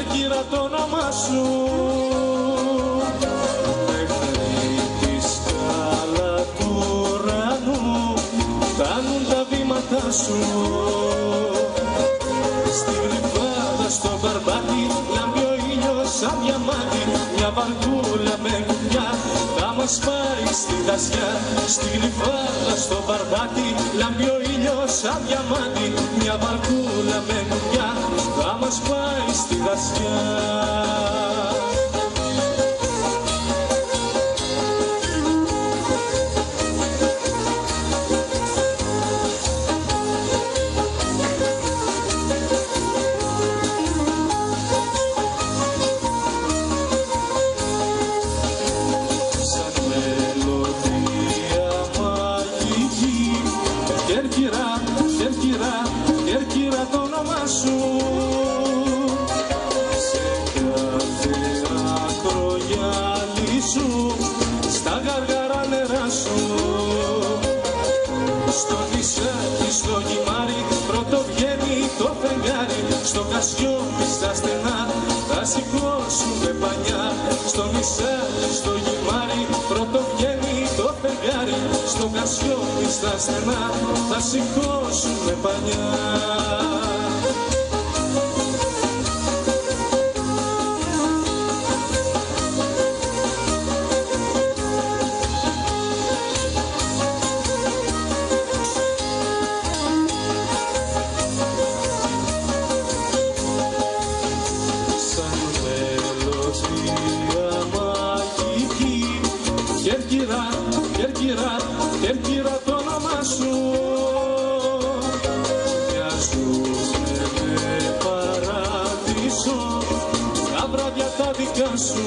Κέρκυρα το όνομά σου. Μέχρι τη σκάλα του ουρανού φτάνουν τα βήματά σου. Στη Γλυφάδα στο Μπαρμπάτι λάμπει ο ήλιος σαν διαμάντι. Μια βαρκούλα με κουνιά θα μας πάει στη δασιά. Στη Γλυφάδα στο Μπαρμπάτι λάμπει ο ήλιος σαν διαμάντι. Μια βαρκούλα με κουνιά θα μας πάει στη δασιά. Κέρκυρα το όνομά σου. Σε κάθε ακρογιάλι σου, στα γαργαρά νερά σου. Στο νησάκι, στο γυμάρι, πρώτο βγαίνει το φεγγάρι. Στο Κασιόπι στα στενά θα σηκώσουμε πανιά. Στο νησάκι, στο γυμάρι, πρώτο βγαίνει το φεγγάρι. Στο Κασιόπι στα στενά θα σηκώσουμε πανιά. Κέρκυρα το όνομά σου. Μοιάζουνε με παράδεισο τα βράδια τα δικά σου.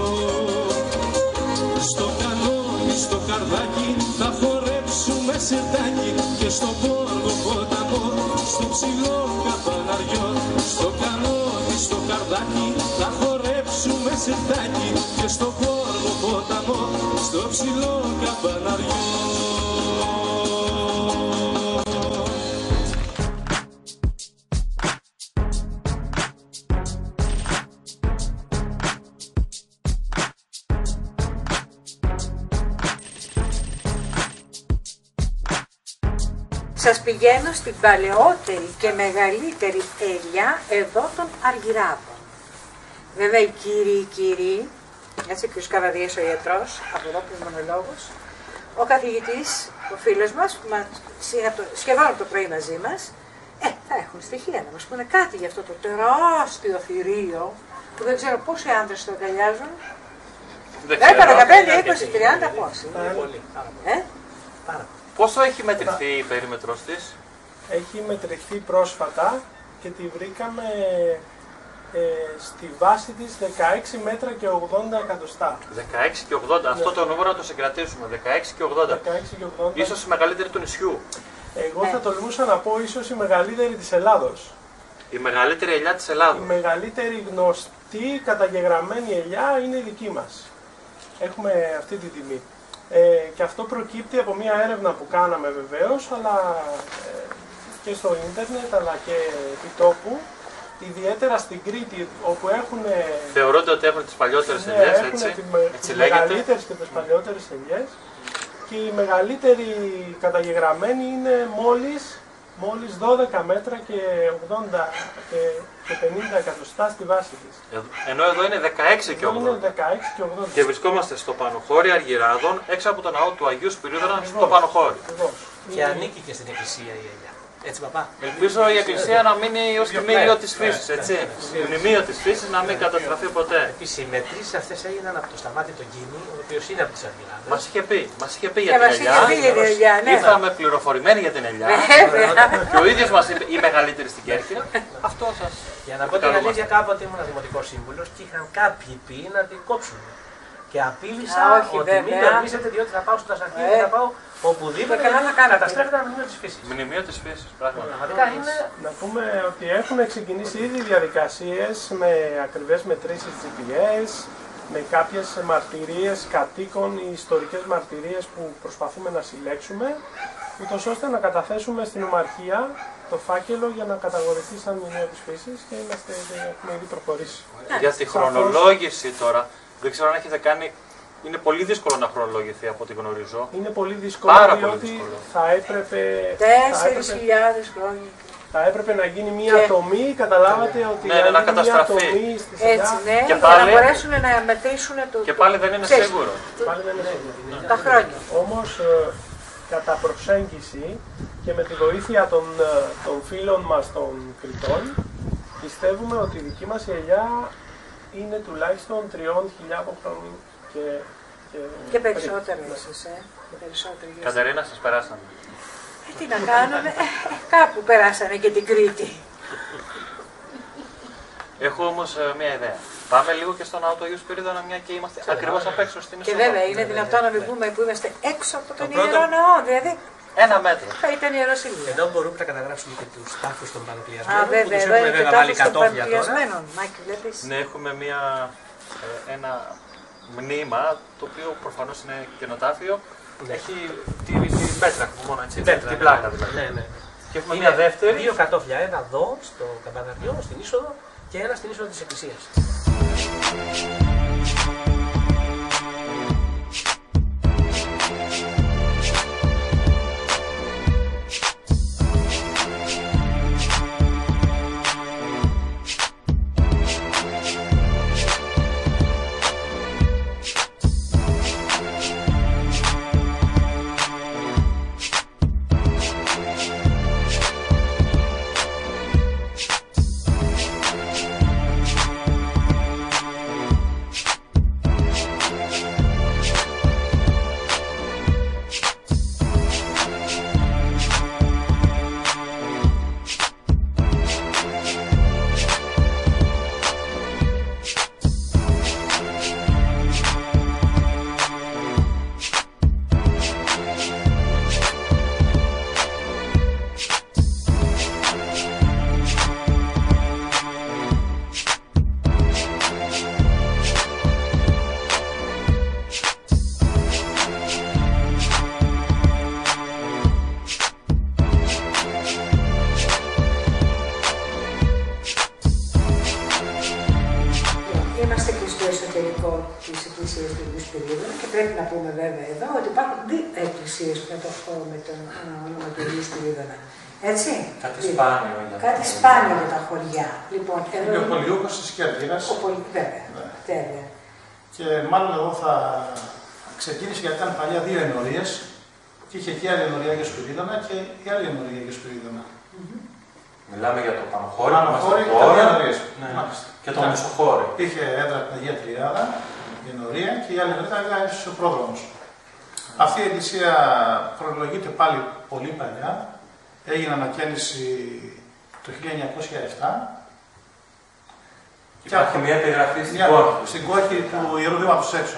Στο κανόνι, στο καρδάκι θα χορέψουμε σιρτάκι. Και στο πόργο ποταμό, στο ψηλό καπαναριό. Στο κανόνι, στο καρδάκι θα χορέψουμε σιρτάκι. Και στο πόργο ποταμό, στο ψηλό καπαναριό. Σας πηγαίνω στην παλαιότερη και μεγαλύτερη ελιά εδώ των Αργυράδων. Βέβαια οι κύριοι, έτσι και ο Σκαβαδίας ο ιατρός, από εδώ πνευμονολόγος, ο καθηγητής, ο φίλος μας, που σχεδόν από το πρωί μαζί μας, θα έχουν στοιχεία να μας πούνε κάτι για αυτό το τεράστιο θηρίο, που δεν ξέρω πόσοι άντρες το αγκαλιάζουν. 10, 15, 20, 30, πόσοι. Πόσο έχει μετρηθεί η περίμετρος της? Έχει μετρηθεί πρόσφατα και τη βρήκαμε στη βάση της 16 μέτρα και 80 εκατοστά. 16 και 80, αυτό το νούμερο να το συγκρατήσουμε, 16 και 80. 16 και 80. Ίσως η μεγαλύτερη του νησιού. Εγώ θα τολμούσα να πω ίσως η μεγαλύτερη της Ελλάδος. Η μεγαλύτερη ελιά της Ελλάδος. Η μεγαλύτερη γνωστή καταγεγραμμένη ελιά είναι η δική μας. Έχουμε αυτή τη τιμή. Και αυτό προκύπτει από μια έρευνα που κάναμε βεβαίως, αλλά και στο ίντερνετ, αλλά και επί τόπου, ιδιαίτερα στην Κρήτη, όπου έχουν... Θεωρούνται ότι έχουν τις παλιότερες ελιές, έτσι, τις μεγαλύτερες και τις παλιότερες ελιές, και η μεγαλύτερη καταγεγραμμένη είναι μόλις 12 μέτρα και 80 και 50 εκατοστά στη βάση της. Ενώ εδώ είναι 16 και 80. Είναι 16 και 80. Και βρισκόμαστε στο Πανοχώρι Αργυράδων, έξω από το ναό του Αγίου Σπυρίδωνα, στο Πανοχώρι. Και ανήκει και στην εκκλησία η ελιά. Έτσι, παπά. Ελπίζω η εκκλησία να μείνει ως μνημείο της φύσης, έτσι. Μνημείο της φύσης να μην καταστραφεί ποτέ. Επίσης, οι μετρήσεις αυτές έγιναν από το Σταμάτη τον Κίνη, ο οποίος είναι από τις Αργυράδες. Μας είχε πει για την ελιά. Ήρθαμε πληροφορημένοι για την ελιά. Και ο ίδιος μας είπε η μεγαλύτερη στην Κέρκυρα. Αυτό σας. Για να πω την αλήθεια, κάποτε ήμουν δημοτικός σύμβουλος και είχαν κάποιοι πει να την κόψουν. Και απείλησα ότι μην τολμήσετε, διότι θα πάω στο Τασαρχείο και θα πάω οπουδήποτε. Καταστρέφεται ένα μνημείο της φύσης. Μνημείο της φύσης, πράγματι. Να πούμε ότι έχουν ξεκινήσει ήδη διαδικασίες με ακριβές μετρήσεις GPS, με κάποιες μαρτυρίες κατοίκων ή ιστορικές μαρτυρίες που προσπαθούμε να συλλέξουμε, ούτως ώστε να καταθέσουμε στην Ομαρχία το φάκελο για να καταγορηθεί σαν μνημείο της φύσης και έχουμε ήδη προχωρήσει. Για τη χρονολόγηση τώρα, δεν ξέρω αν έχετε κάνει. Είναι πολύ δύσκολο να χρονολογηθεί από ό,τι γνωρίζω. Είναι πολύ δύσκολο, διότι θα έπρεπε. 4.000 χρόνια. Θα έπρεπε να γίνει μια ατομή, καταλάβατε ότι ναι, να καταστραφεί. Έτσι, ναι, και πάλι, να μπορέσουν να μετρήσουν το. Και πάλι δεν είναι σίγουρο. Πάλι δεν είναι σίγουρο. Τα χρόνια. Όμως, κατά προσέγγιση και με τη βοήθεια των φίλων μας των Κρητών, πιστεύουμε ότι η δική μας η ελιά είναι τουλάχιστον 3.000 χρόνων και περισσότερο ίσως, Κατερίνα, σας περάσαμε. Τι να κάνουμε, κάπου περάσανε και την Κρήτη. Έχω όμως μια ιδέα. Πάμε λίγο και στον ναό του Αγίου Σπυρίδωνα, μια και είμαστε ακριβώς απ' έξω στην είσοδο. Και βέβαια είναι δυνατόν να μην πούμε που είμαστε έξω από τον Ιερό Ναό, δηλαδή. 1 μέτρο. Θα ήταν Ιεροσυλία. Εδώ μπορούμε να καταγράψουμε και τους τάφους των πανοπλιασμένων. Α, βέβαια, εδώ είναι και τάφους των πανοπλιασμένων. Μάκη, βλέπεις. Ναι, έχουμε ένα μνήμα, το οποίο προφανώς είναι κενοτάφιο. Έχει τη πέτρα μόνο, έτσι. Την πλάκα δηλαδή. Ναι. Και έχουμε μια δεύτερη. 2 κατόφλια, ένα εδώ στο καμπαναριό, στην είσοδο και ένα στην είσοδο της εκκλησίας. Πρέπει να πούμε βέβαια εδώ ότι υπάρχουν 2 εκκλησίες με το όνομα του Αγίου Σπυρίδωνα. Έτσι. Κάτι σπάνιο για Κάτι σπάνιο για τα χωριά. Λοιπόν, είναι ο Πολιούκος της Κέρκυρας. Βέβαια. Τέλεια. Και μάλλον εδώ θα ξεκίνησε γιατί ήταν παλιά 2 ενορίες και είχε και άλλη ενορία για Σπυρίδωνα και η άλλη ενορία για Σπυρίδωνα. Μιλάμε για το Πανοχώρι. Πανοχώρι ήταν 2 ενορίες. Και το Μεσοχώρι. Είχε έδρα την Αγία Τριάδα, η ενορία, και η άλλη ενορία ήταν ο πρόδρομος. Αυτή η εκκλησία χρονολογείται πάλι πολύ παλιά. Έγινε ανακαίνιση το 1907. Υπάρχει μια επιγραφή στην κόχη του Ιερού Βήματος έξω.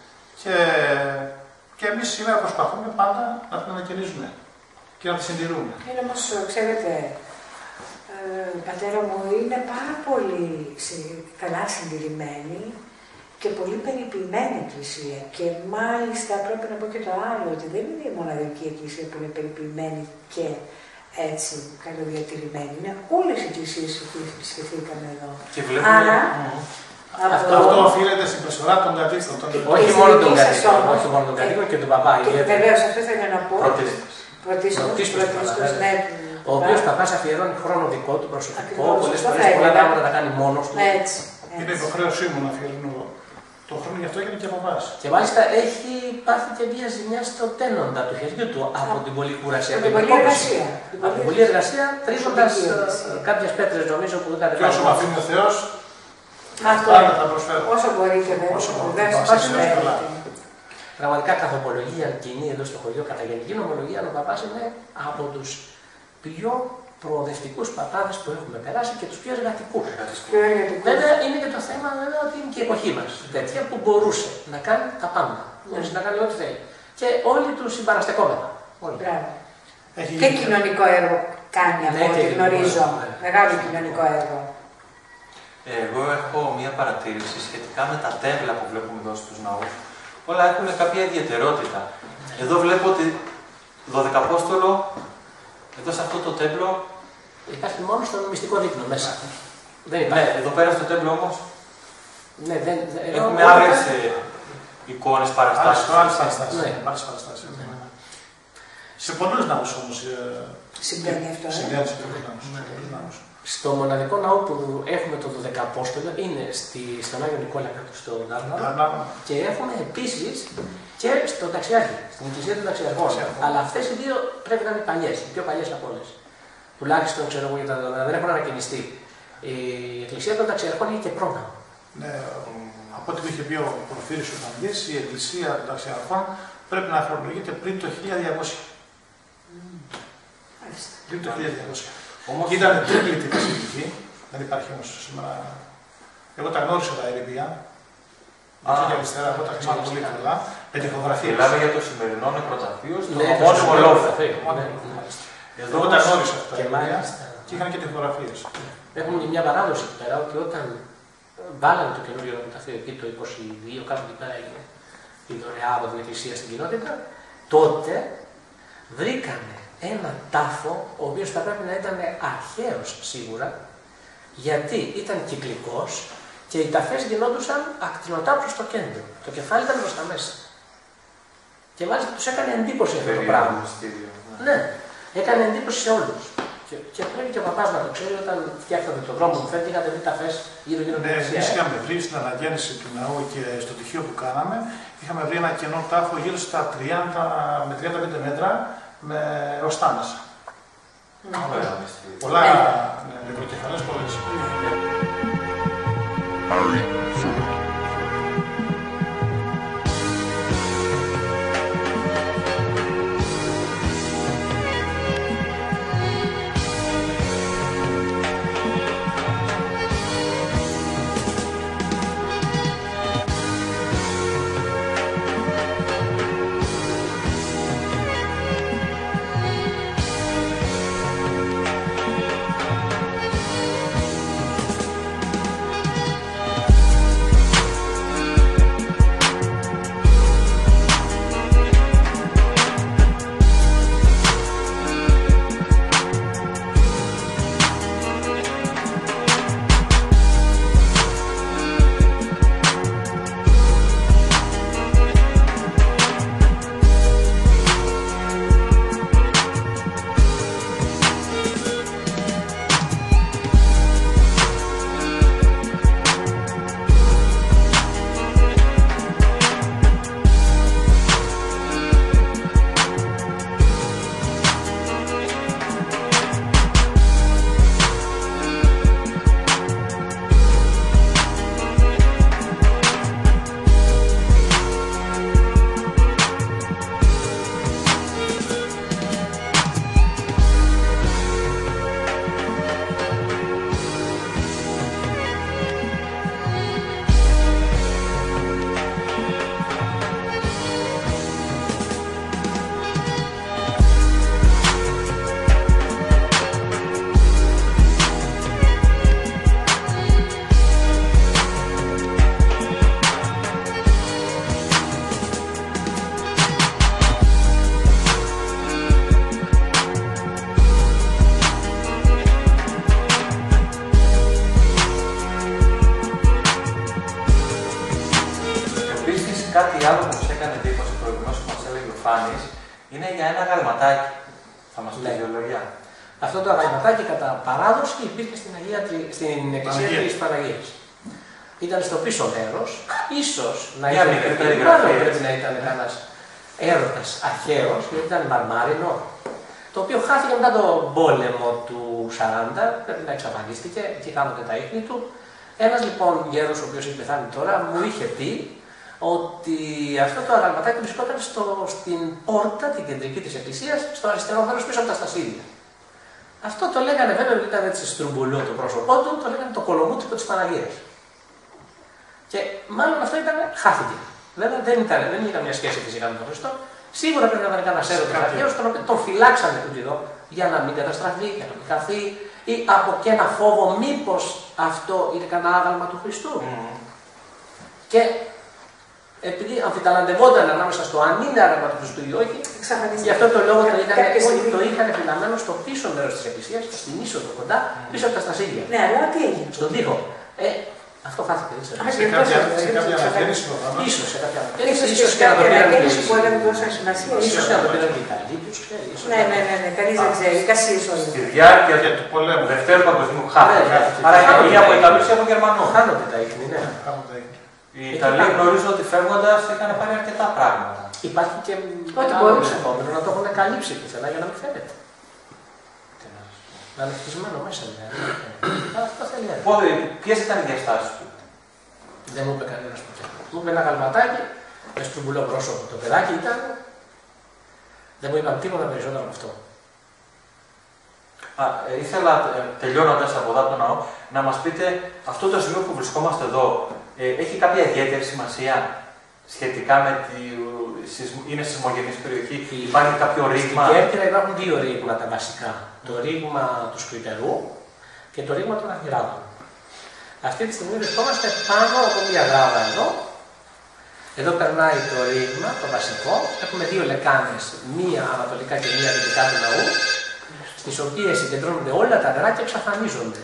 Και εμείς σήμερα προσπαθούμε πάντα να την ανακαινίζουμε και να τη συντηρούμε. Είναι όμως, ξέρετε, πατέρα μου, είναι πάρα πολύ καλά συντηρημένη και πολύ περιποιημένη εκκλησία. Και μάλιστα πρέπει να πω και το άλλο, ότι δεν είναι η μοναδική εκκλησία που είναι περιποιημένη και έτσι καλοδιατηρημένη. Είναι όλες οι εκκλησίες που επισκεφθήκαμε εδώ. Και βλέπουμε... Άρα, αυτό οφείλεται στην προσφορά των κατοίκων. Όχι μόνο των κατοίκων και του παπά. Βεβαίως, αυτό ήθελα να πω. Πρωτίστως, ναι. Ο οποίος παπάς αφιερώνει χρόνο δικό του, προσωπικό, πολλές φορές πολλά πράγματα τα κάνει μόνος του. Είναι υποχρέωσή μου να αφιερώνω τον χρόνο, γι' αυτό έγινε και παπάς. Και μάλιστα έχει πάθει και μια ζημιά στο τένοντα του χεριού του από την πολλή κουρασία. Από την πολλή εργασία. Από την πολλή εργασία, τρίζοντας κάποιες πέτρες νομίζω που δεν τα Και όσο με αφήνει ο Θεός, πάντα θα προσφέρω. Όσο μπορείτε, βέβαια. Πραγματικά καθοπολογία κοινή εδώ στο χωριό, κατά γενική νομολογία, ο παπάς είναι από τους πιο προοδευτικούς παπάδες που έχουμε περάσει και τους πιο εργατικούς. Βέβαια είναι και το θέμα ότι είναι και η εποχή μας τέτοια που μπορούσε να κάνει τα πάντα. Μπορούσε να κάνει ό,τι θέλει. Και όλοι τους συμπαραστεκόμενα. Και κοινωνικό έργο κάνει από ό,τι γνωρίζω. Μεγάλο κοινωνικό έργο. Εγώ έχω μία παρατήρηση σχετικά με τα τέμπλα που βλέπουμε εδώ στους ναούς. Όλα έχουν κάποια ιδιαιτερότητα. Εδώ βλέπω ότι 12 Απόστολο, εδώ σε αυτό το τέμπλο, Υπάρχει μόνο στον μυστικό δείπνο μέσα. Δεν υπάρχει. Ναι, εδώ πέρα στο τέμπλο όμως ναι, έχουμε άλλες εικόνες, παραστάσεις. Άλλες παραστάσεις. Σε πολλούς ναούς όμως συμβαίνει αυτό. Συμβαίνει σε πολλούς ναούς. Στο μοναδικό ναό που έχουμε το 12 Απόστολο είναι στον Άγιο Νικόλα κάτω στο Νάρναο και έχουμε επίσης και στο Ταξιάρχη, στην Εκκλησία των Ταξιαρχών. Αλλά αυτές οι δύο πρέπει να είναι παλιές, οι πιο παλιές από όλες. Τουλάχιστον ξέρω εγώ για τα δεδομένα, δεν έχουν ανακαινιστεί. Η Εκκλησία των Ταξιαρχών είναι και πρόναο. Ναι, από ό,τι μου είχε πει ο Πορφύριος ο Φανδής, η Εκκλησία των Ταξιαρχών πρέπει να χρονολογείται πριν το 1200. Πριν το 1200. Όμως ήταν τρίπλητη βασιλική, δεν υπάρχει όμως σήμερα. Εγώ τα γνώρισα τα ερήπια. Δεξιά και αριστερά, εγώ τα θυμάμαι πολύ καλά. Με τοιχογραφίες. Μιλάμε για το σημερινό νεκροταφείο στο ομώνυμο λόγο. Εγώ τα γνώρισα αυτά τα ερήπια και είχαν και τοιχογραφίες. Έχουμε και μια παράδοση εκεί πέρα ότι όταν βάλανε το καινούριο νεκροταφείο εκεί το 22, κάπου εκεί πέρα έγινε η δωρεά από την Εκκλησία στην κοινότητα, τότε βρήκανε ένα τάφο, ο οποίος θα πρέπει να ήταν αρχαίος σίγουρα, γιατί ήταν κυκλικός και οι ταφές γινόντουσαν ακτινοτά προς το κέντρο. Το κεφάλι ήταν προς τα μέσα. Και μάλιστα τους έκανε εντύπωση αυτό το πράγμα. Ναι, έκανε εντύπωση σε όλους. Και πρέπει και ο παπάς να το ξέρει, όταν φτιάχνατε τον δρόμο μου φαίνεται, είχατε βρει ταφές γύρω-γύρω από την εκκλησία. Εμείς είχαμε βρει στην αναγέννηση του ναού και στο τυχείο που κάναμε, είχαμε βρει ένα κενό τάφο γύρω στα 30 με 35 μέτρα με οστά μέσα. Πολλά νεκροκεφαλές, πολλές. Κάτι άλλο που μας έκανε εντύπωση προηγουμένως που μας έλεγε ο Φάνης είναι για ένα γαλματάκι. Θα μας πει δύο λόγια. Αυτό το γαλματάκι κατά παράδοση υπήρχε στην Εκκλησία της Παναγίας. Ήταν στο πίσω μέρος, ίσως να ήταν πρέπει να ήταν κανένας έρωτας αρχαίος, γιατί ήταν μαρμάρινο, το οποίο χάθηκε μετά τον πόλεμο του 40, πρέπει να εξαφανίστηκε και κάνονται τα ίχνη του. Ένας λοιπόν γέρος, ο οποίος έχει πεθάνει τώρα, μου είχε πει ότι αυτό το αγαλματάκι βρισκόταν στην πόρτα, την κεντρική της εκκλησίας, στο αριστερό μέρος πίσω από τα στασίδια. Αυτό το λέγανε βέβαια, γιατί ήταν έτσι στρουμπουλό το πρόσωπό του, το λέγανε το κολομούτρικο της Παναγίας. Και μάλλον αυτό χάθηκε. Βέβαια δεν είχε καμία σχέση φυσικά με τον Χριστό. Σίγουρα πρέπει να ήταν κανένα έρωτα αρχαίο, τον οποίο τον φυλάξανε εδώ για να μην καταστραφεί, για να μην χαθεί, ή από και ένα φόβο, μήπως αυτό είναι κανένα άγαλμα του Χριστού. Και επειδή αμφιταλαντευόταν ανάμεσα στο αν είναι άραμα του Χριστού ή όχι, γι' αυτό το λόγο το είχαν φυλαμμένο στο πίσω μέρος της εκκλησίας, στην είσοδο κοντά, πίσω από τα στασίλια. Ναι, αλλά τι έγινε. Στον τοίχο. Αυτό χάθηκε, δεν ξέρω. Σε κάποια ανακαίνιση προφανώς. Ίσως σε κάποια ανακαίνιση. Ίσως και να το πήραν και που έλεγαν τόσο σημασία. Ίσως και να το πήραν και οι Ιταλοί, τους ξέρει. Ναι, κανείς δεν ξέρει. Κασίες όλοι. Στη διάρκεια του πολέμου, Δευτέρου Παγκοσμίου, χάθηκε. Άρα ή από Ιταλούς ή από Γερμανούς. Χάνονται τα ίχνη, ναι. Οι Ιταλοί γνωρίζω ότι φεύγοντας είχαν πάρει αρκετά πράγματα. Υπάρχει και άλλο ενδεχόμενο να το έχουν καλύψει πουθενά για να μην φαίνεται. Να είναι χτισμένο μέσα, δηλαδή. Αυτό θέλει έρευνα. Ποιες ήταν οι διαστάσεις του? Δεν μου είπε κανένας ποτέ. Μου είπε ένα καλματάκι, με στρουμπουλό πρόσωπο. Το παιδάκι ήταν. Δεν μου είπαν τίποτα περισσότερο από αυτό. Ήθελα, τελειώνοντας από εδώ το ναό, να μας πείτε αυτό το σημείο που βρισκόμαστε εδώ έχει κάποια ιδιαίτερη σημασία σχετικά με είναι σεισμογενής περιοχή, υπάρχει κάποιο ρήγμα? Στην Κέρκυρα υπάρχουν δύο ρήγματα βασικά. Το ρήγμα του Σκουιτερού και το ρήγμα των Αργυράδων. Αυτή τη στιγμή βρισκόμαστε πάνω από μια γράβα εδώ. Εδώ περνάει το ρήγμα, το βασικό. Έχουμε δύο λεκάνες, μία ανατολικά και μία δυτικά του ναού, στις οποίες συγκεντρώνονται όλα τα νερά και εξαφανίζονται.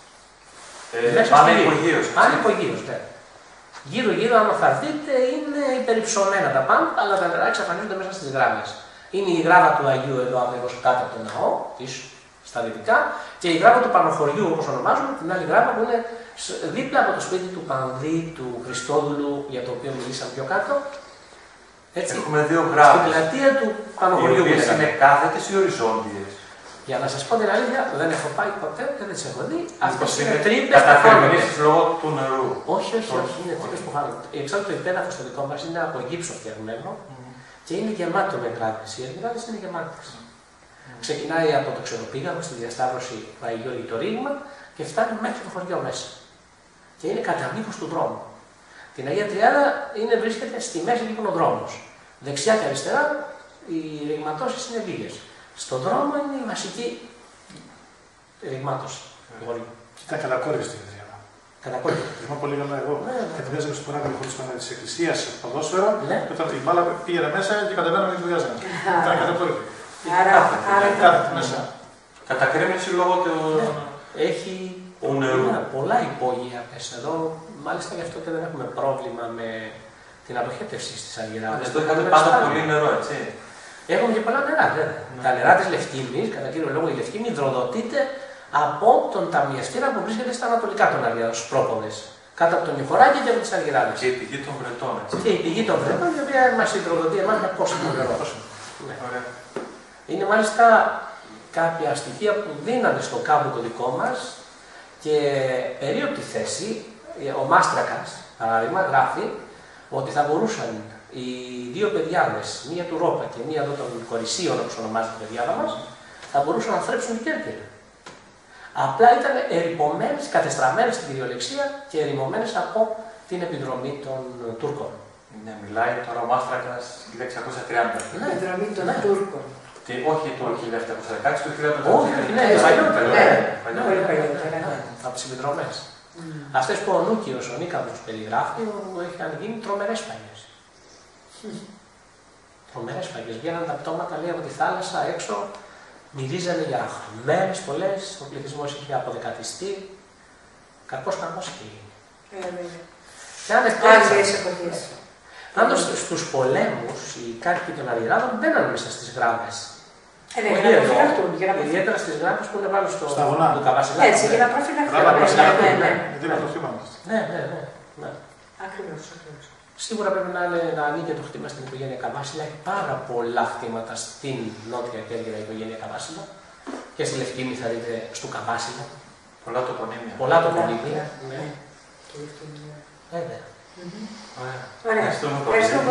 Πάνε υπογείως. Πάνε υπογείως, ναι. Γύρω-γύρω, αν θα δείτε, είναι υπερυψωμένα τα πάντα, αλλά τα νερά εξαφανίζονται μέσα στις γράβες. Είναι η γράβα του Αγίου εδώ ακριβώς κάτω από τον ναό, πίσω, στα δυτικά, και η γράβα του Πανοχωριού, όπως ονομάζουμε, την άλλη γράβα που είναι δίπλα από το σπίτι του Πανδί, του Χριστόδουλου, για το οποίο μιλήσαμε πιο κάτω. Έτσι. Έχουμε δύο γράβες. Στην πλατεία του Πανοχωριού. Οι οποίες είναι κάθετες ή οριζόντιες? Για να σας πω την αλήθεια, δεν έχω πάει ποτέ, δεν τις έχω δει. Αυτές είναι τρύπες που χάνονται λόγω του νερού. Όχι, είναι τρύπες που χάνονται. Εξάλλου το υπέδαφο στο δικό μας είναι από γύψο φτιαγμένο και είναι γεμάτο με γράβες. Οι γράβες είναι γεμάτες. Ξεκινάει από το Ξεροπήγαμο στη διασταύρωση του Αγίου το ρήγμα και φτάνει μέχρι το χωριό μέσα. Και είναι κατά μήκος του δρόμου. Την Αγία Τριάδα βρίσκεται στη μέση λοιπόν ο δρόμος. Δεξιά και αριστερά οι ρηγματώσεις είναι λίγες. Στον δρόμο είναι η βασική ρηγμάτωση. Ήταν κατακόρυφη η Τριάδα. Κατακόρυφη. Θυμάμαι πολύ καλά εγώ. Κατεβάζαμε στο παράδειγμα χωρίσμα τη εκκλησία ποδόσφαιρο. Και όταν η μπάλα πήγαινε μέσα και κατεβαίναμε και δουλειάζαμε. Ήταν κατακόρυφη. Άρα μέσα. Κατακρέμιση λόγω του. Έχει πολλά υπόγεια μέσα εδώ. Μάλιστα γι' αυτό και δεν έχουμε πρόβλημα με την αποχέτευση στις Αργυράδες. Εδώ είχατε πάντα πολύ νερό, έτσι. Έχουμε και πολλά νερά, βέβαια. Τα νερά της Λευκήμης, κατά κύριο λόγο η Λευκήμη, υδροδοτείται από τον ταμιευτήρα που βρίσκεται στα ανατολικά των Αργυράδων, στους πρόποδες. Κάτω από τον Νιχωράκη και από τις Αργυράδες. Και η πηγή των Βρετών, έτσι. Και η πηγή των Βρετών, η οποία μας υδροδοτεί εμάς με πόσιμο νερό. Ναι. Είναι μάλιστα κάποια στοιχεία που δίνανε στο κάμπο το δικό μας και περίοπτη θέση, ο Μάστρακας, παράδειγμα, γράφει ότι θα μπορούσαν οι δύο παιδιάδες, μία του Ρόπα και μία εδώ των Κορισίων, όπως ονομάζεται η παιδιάδα μας, θα μπορούσαν να θρέψουν την Κέρκυρα. Απλά ήταν ερημωμένες, κατεστραμμένες στην κυριολεξία και ερημωμένες από την επιδρομή των Τούρκων. Ναι, μιλάει τώρα ο Μάστρακας 1630. Ναι, επιδρομή των Τούρκων. Όχι το 1716, το 1800. Όχι, ναι, παλιότερα. Πολύ παλιότερα. Από τις επιδρομές. Αυτές που ο Νούκιος, ο Νίκανδρος περιγράφει, είχαν γίνει τρομερές φαγές. Τρομερές φαγές. Βγαίναν τα πτώματα, λέει, από τη θάλασσα έξω, μυρίζανε για μέρες πολλές, ο πληθυσμός είχε αποδεκατιστεί. Κακώς είχε γίνει. Και αν πάντως στους πολέμους, οι κάτοικοι των Αργυράδων μπαίναν μέσα στις γράβες. Ιδιαίτερα στις γράβες που είναι πάνω στο Καβασιλάκι. Έτσι, για να προφυλαχθούν. Ναι. Ακριβώς. Σίγουρα πρέπει να ανήκει το χτήμα στην οικογένεια Καβάσιλα. Έχει πάρα πολλά χτήματα στην νότια Κέρκυρα η οικογένεια Καβάσιλα. Και στη Λευκήμη θα δείτε στο Καβάσιλα. Πολλά τοπονύμια. Πολλά τοπονύμια. Βέβαια. Ωραία. Ευχαριστούμε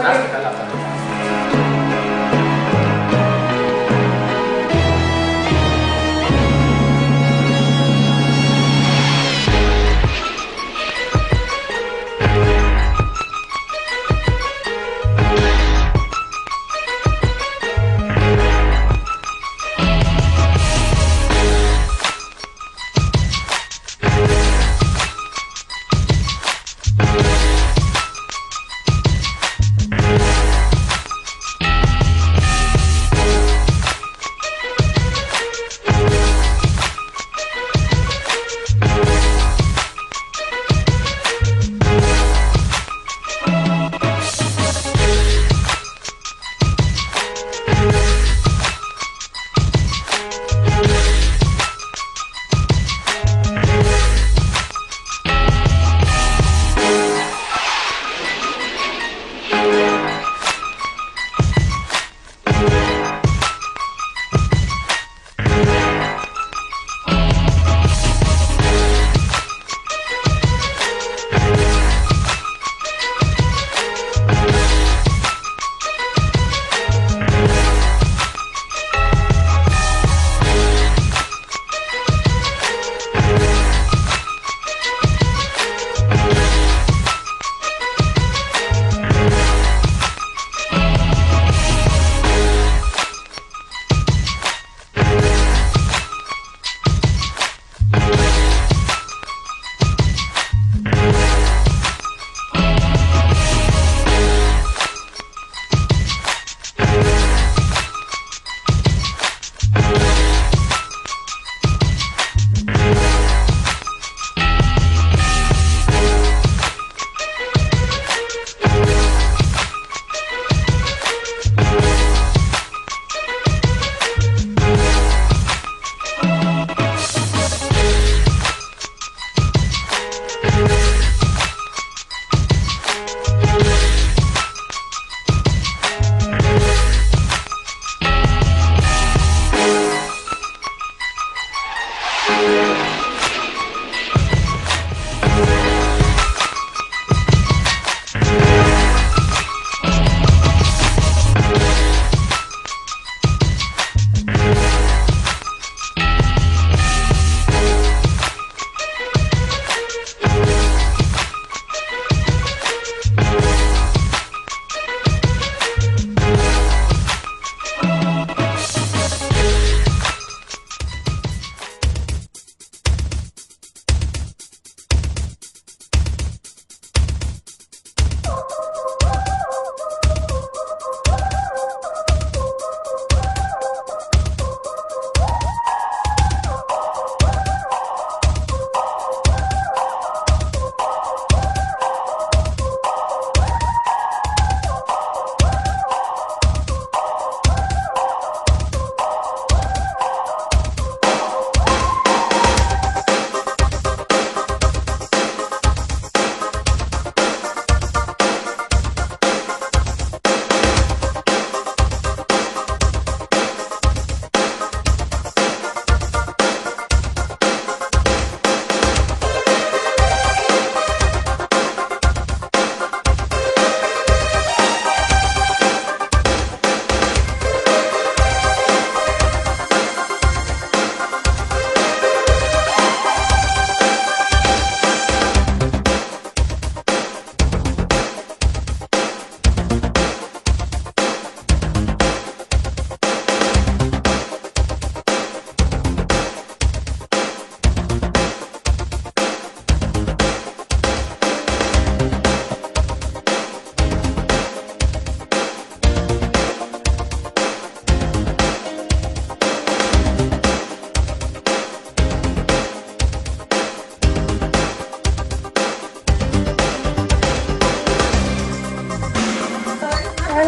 πολύ.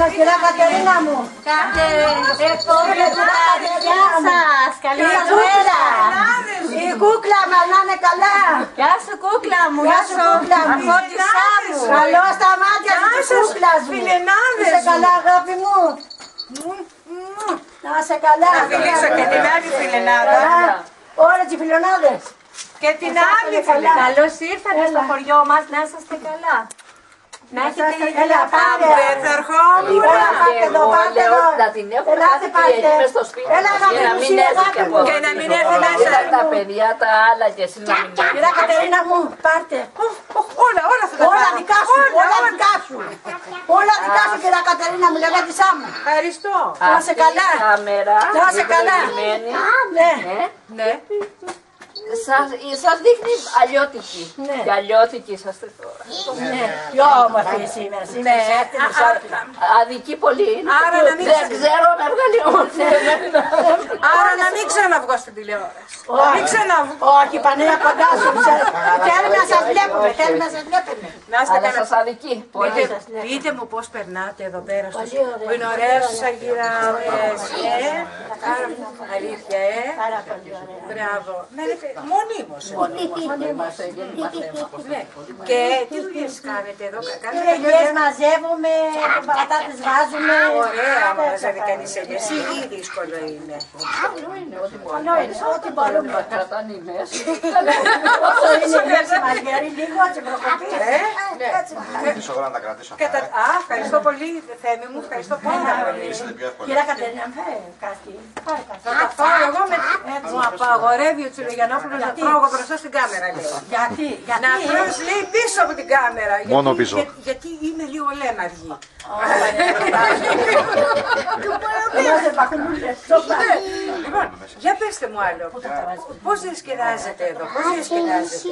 σας, κυρία Κατερίνα μου. Γεια σας, καλή μέρα. Η κούκλα μας να είναι καλά. Γεια σου κούκλα μου, γεια σου κούκλα μου. Καλό στα μάτια της κούκλας μου. Φιλενάδες. Είσαι καλά αγάπη μου. Να είσαι καλά. Να φιλήσω και την άλλη φιλενάδα. Όλες οι φιλενάδες. Και την άλλη φιλενάδα. Καλώς ήρθατε στο χωριό μας, να είσαστε καλά. Να έχετε Έλα, πάτε. Θα ερχόμουν. Έλα, πάτε εδώ, πάτε εδώ. Να την έχω Ελάτε, κάτι εκεί πάτε. μες στο σπίτι Έλα, μας, αγάπη για να μου, μην εσύ, έρθει αγάπη και μου. από Και να μην έρθει μέσα. Είδα τα παιδιά τα άλλα και εσύ να μην έρθει. Κυρία Κατερίνα μου, πάρτε. Όλα θα τα Όλα πάρω. δικά σου, όλα δικά σου. Όλα δικά σου, κυρία Κατερίνα μου, λεγάτησά μου. Ευχαριστώ. Να είσαι καλά. Κάμερα, Να είσαι καλά. Ναι. Ναι. Σας δείχνει αλλιώτικη. Ναι. Και αλλιώτικη είσαστε τώρα. Ναι. Πιο όμορφη σήμερα. Ναι. Αδική πολύ είναι. Άρα να μην Δεν ξέρω να εργαλειώνει. Άρα να μην ξαναβγώ στην τηλεόραση. Μην ξαναβγώ. Όχι, Πανέα κοντά σου. Θέλουμε να σας βλέπουμε, θέλουμε να σας βλέπουμε. Να είστε Αλλά καλά. σας αδικεί. Πολύ. Πείτε μου πώς περνάτε εδώ πέρα στους... Πολύ ωραία. Που είναι ωραία στους Αργυράδες. Αλήθεια, Πάρα πολύ ωραία. Μπράβο. Μονίμως. Ναι. Και τι δουλειές κάνετε εδώ, κάνετε Ελιές μαζεύουμε, πατάτες βάζουμε. Ωραία, άμα μαζεύει κανείς ελιές. Ή δύσκολο είναι. Ό,τι μπορούμε. Μα κρατάνε οι μέσεις. Όσο είναι η μέση μας γέρει, λίγο έτσι προκοπή. Μισό ώρα να τα κρατήσω. Ευχαριστώ πολύ, Θέμη μου, ευχαριστώ πάρα πολύ. Κυρία Κατερίνα, φέρε κάτι. Θα τα φάω εγώ με... Μου απαγορεύει ο Τσιλογιαννόπουλος να τρώω εγώ μπροστά στην κάμερα, λέει. Γιατί, Να τρως, λέει, πίσω από την κάμερα. Μόνο πίσω. Γιατί είμαι λίγο λέμαργη. Λοιπόν, για πέστε μου άλλο. Πώς διασκεδάζετε εδώ, πώς διασκεδάζετε.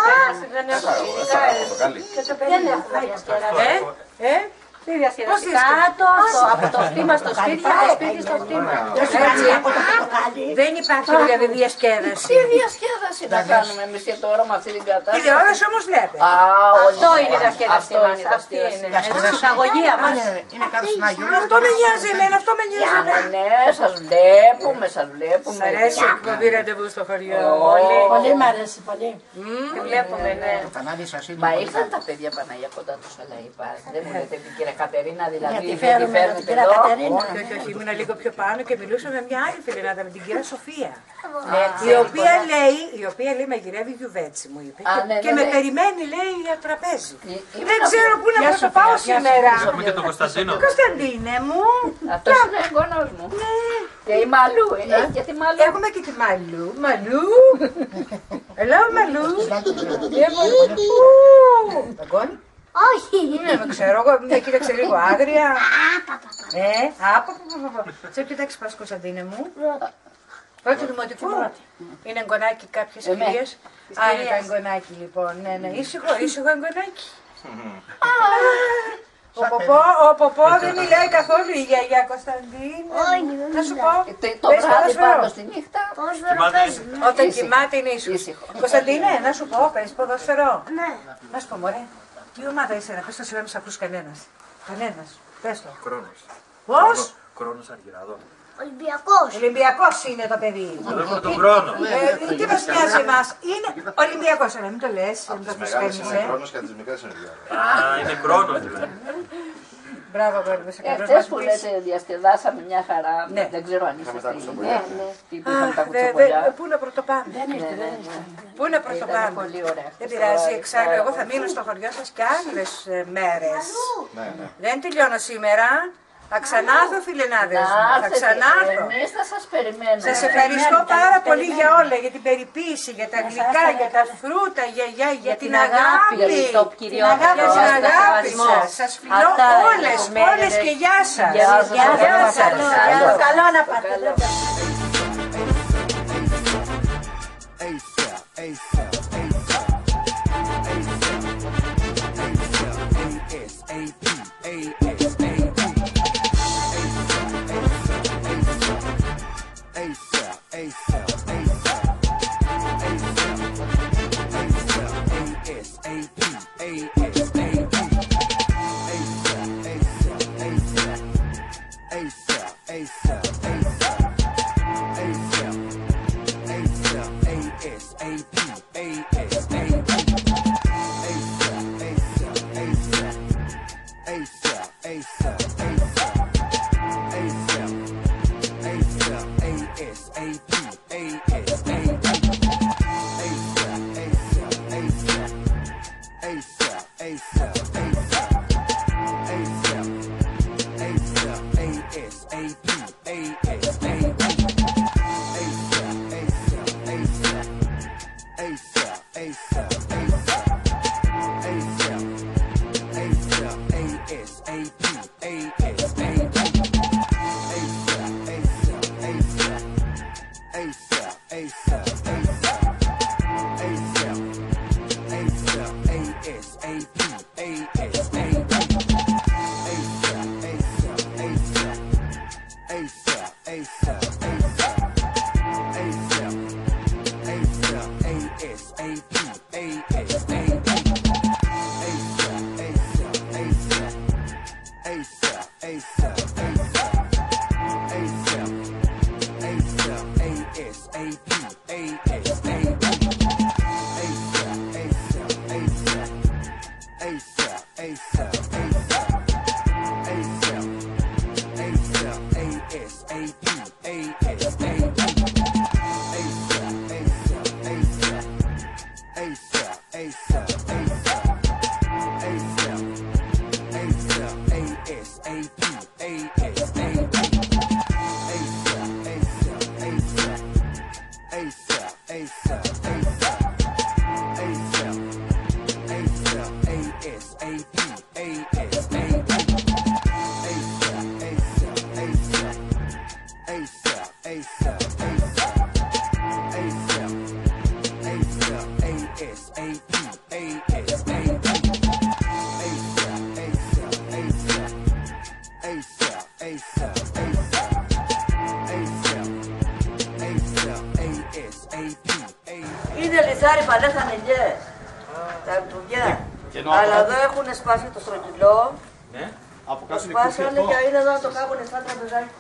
δεν έχουμε διασκεδάσει. Τι διασκεδάζει κάτω, από το φτήμα στο σπίτι και από το σπίτι στο φτήμα. Δεν υπάρχει δηλαδή διασκέδαση. Τι διασκέδαση θα κάνουμε εμείς και τώρα με αυτή την κατάσταση. Τηλεόραση όμως βλέπετε. Αυτό είναι η διασκέδασή μας. Αυτή είναι. Ψυχαγωγία μας. Αυτό με νοιάζει εμένα, αυτό με νοιάζει εμένα. Ναι, σας βλέπουμε, σας βλέπουμε. Μ' αρέσει η εκπομπή ραντεβού στο χωριό. Πολύ μ' αρέσει, πολύ. Τη βλέπουμε, ναι. Μα ήρθαν τα παιδιά Παναγία κοντά τους, αλλά υπάρχει. Δεν μου λέτε την κυρία Κατερίνα, δηλαδή. Γιατί φέρουμε την κυρία Κατερίνα. Όχι, όχι, ήμουν λίγο πιο πάνω και μιλούσα με μια άλλη φιλενάδα, με την κυρία Σοφία. Έτσι, η οποία λέει μαγειρεύει γιουβέτσι, μου είπε. ναι, Και ναι, με ναι. περιμένει, λέει, για τραπέζι. Δεν ξέρω πού να πρωτοπάω σήμερα. Και τον Κωνσταντίνο. Κωνσταντίνε μου. αυτός είναι εγγόνος μου. Και η Μαλού, και τη Μαλού. Έχουμε και τη Μαλού. Μαλού. Hello, Μαλού. Αγκώνει. Όχι. Δεν ξέρω, εγώ με κοίταξε λίγο άγρια. Σε κοιτάξει πας, Κωνσταντίνε μου. Πρώτο δημοτικού. Είναι εγγονάκι κάποιες κυρίες. Α, είναι το εγγονάκι λοιπόν. Ναι, ήσυχο εγγονάκι. Ο Ποπό δεν μιλάει καθόλου η γιαγιά Κωνσταντίνε. Να σου πω. Το βράδυ πάνω στη νύχτα. Όταν κοιμάται είναι ήσυχο. Κωνσταντίνε, να σου πω, παίζεις ποδόσφαιρο. Ναι. Να σου πω, μωρέ. Τι ομάδα είσαι, να πες το σήμερα, μη σ' ακούς κανένας. Κανένας. Πες το. Κρόνος. Πώς? Κρόνος Αργυράδων. Ολυμπιακός είναι το παιδί. Εδώ τον Κρόνο. Τι μας νοιάζει εμάς. Είναι Ολυμπιακός, αλλά μην το λες. Δεν το Μεγάλες πιστεύεις, είναι χρόνος και τις μικρές είναι διάφορα. Α, είναι Κρόνος δηλαδή. Μπράβο, κόρη, σε καλό. Χθες που λέτε διασκεδάσαμε μια χαρά, Ναι. δεν ξέρω αν είστε τα στην κουτσομπολιά. Τι είχαμε τα κουτσομπολιά. Πού να πρωτοπάμε. Πού να Ήταν πρωτοπάμε. πολύ ωραία. Δεν πειράζει, εξάλλου εγώ θα μείνω στο χωριό σας και άλλες μέρες. Δεν τελειώνω σήμερα. Θα ξανάρθω, φιλενάδες μου. Θα ξανάρθω. Εμείς θα σας περιμένουμε. Σας ευχαριστώ πάρα πολύ για όλα, για την περιποίηση, για τα γλυκά, για τα φρούτα, για την αγάπη. Για το κυριότερο. Για την αγάπη σας. Σας φιλώ όλες και γεια σας. Γεια σας. Καλό να πάτε. ASAP. Είναι λιθάρι παλιά θα νεγιές, τα λειτουργιά. Αλλά εδώ έχουν σπάσει το στρογγυλό. Ναι. Το σπάσανε και είναι εδώ να το κάνουν σαν τραπεζάκι.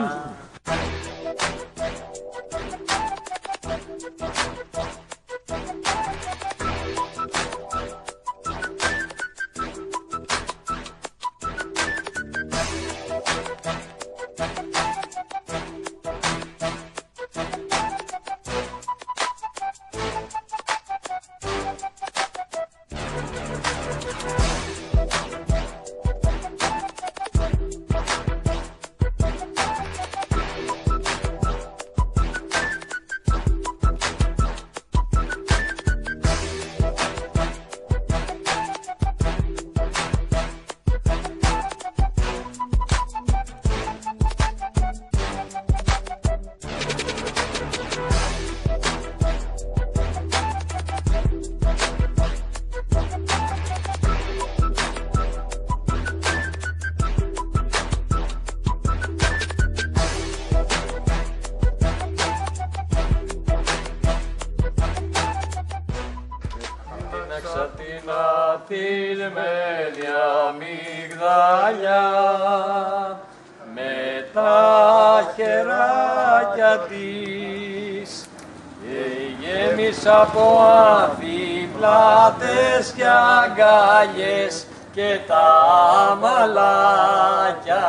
Τυλμένη αμυγδαλιά με τα χεράκια της και γέμισα από αδιπλάτες και αγκάλιες και τα μαλάκια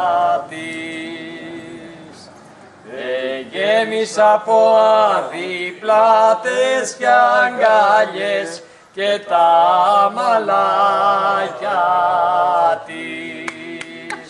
της. Γέμισα από αδιπλάτες και αγκάλιες και τα μαλάκια της.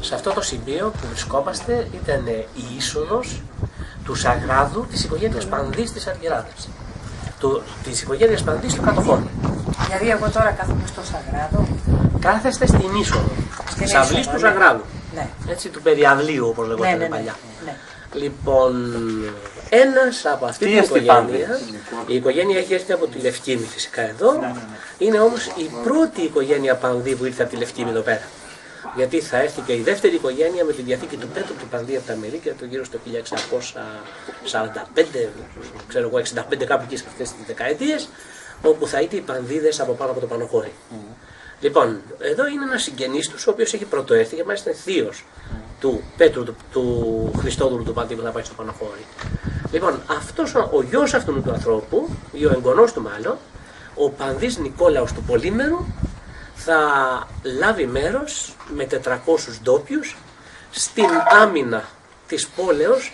σε αυτό το σημείο που βρισκόμαστε ήταν η είσοδος του Σαγράδου της οικογένειας Πανδής της Αργυράδας. Της οικογένειας Πανδής του Κατοχώρου. Δηλαδή εγώ τώρα κάθομαι στο Σαγράδο. Κάθεστε στην είσοδο της αυλής του Σαγράδου. Ναι. Έτσι, του περιαυλίου όπως λεγόταν παλιά. Ναι. Λοιπόν, ένας από αυτή την οικογένεια, η οικογένεια έχει έρθει από τη Λευκήμη φυσικά εδώ, είναι όμως η πρώτη οικογένεια Πανδή που ήρθε από τη Λευκήμη εδώ πέρα. Γιατί θα έρθει και η δεύτερη οικογένεια με τη διαθήκη του Πέτρου του Πανδή από τα Αμερική, το γύρω στο 1645, ξέρω εγώ, 65 κάπου εκεί σε αυτές τις δεκαετίες, όπου θα είτε οι Πανδίδες από πάνω από το Πανοχώρι. Λοιπόν, εδώ είναι ένας συγγενής τους, ο οποίος έχει πρωτοέρθει και μάλιστα είναι θείος του Πέτρου του Χριστόδουλου του Πανδή που θα πάει στο Πανοχώρι. Λοιπόν, αυτός ο γιος αυτού του ανθρώπου, ή ο εγγονός του μάλλον, ο Πανδής Νικόλαος του Πολύμερου, θα λάβει μέρος με 400 ντόπιους στην άμυνα της πόλεως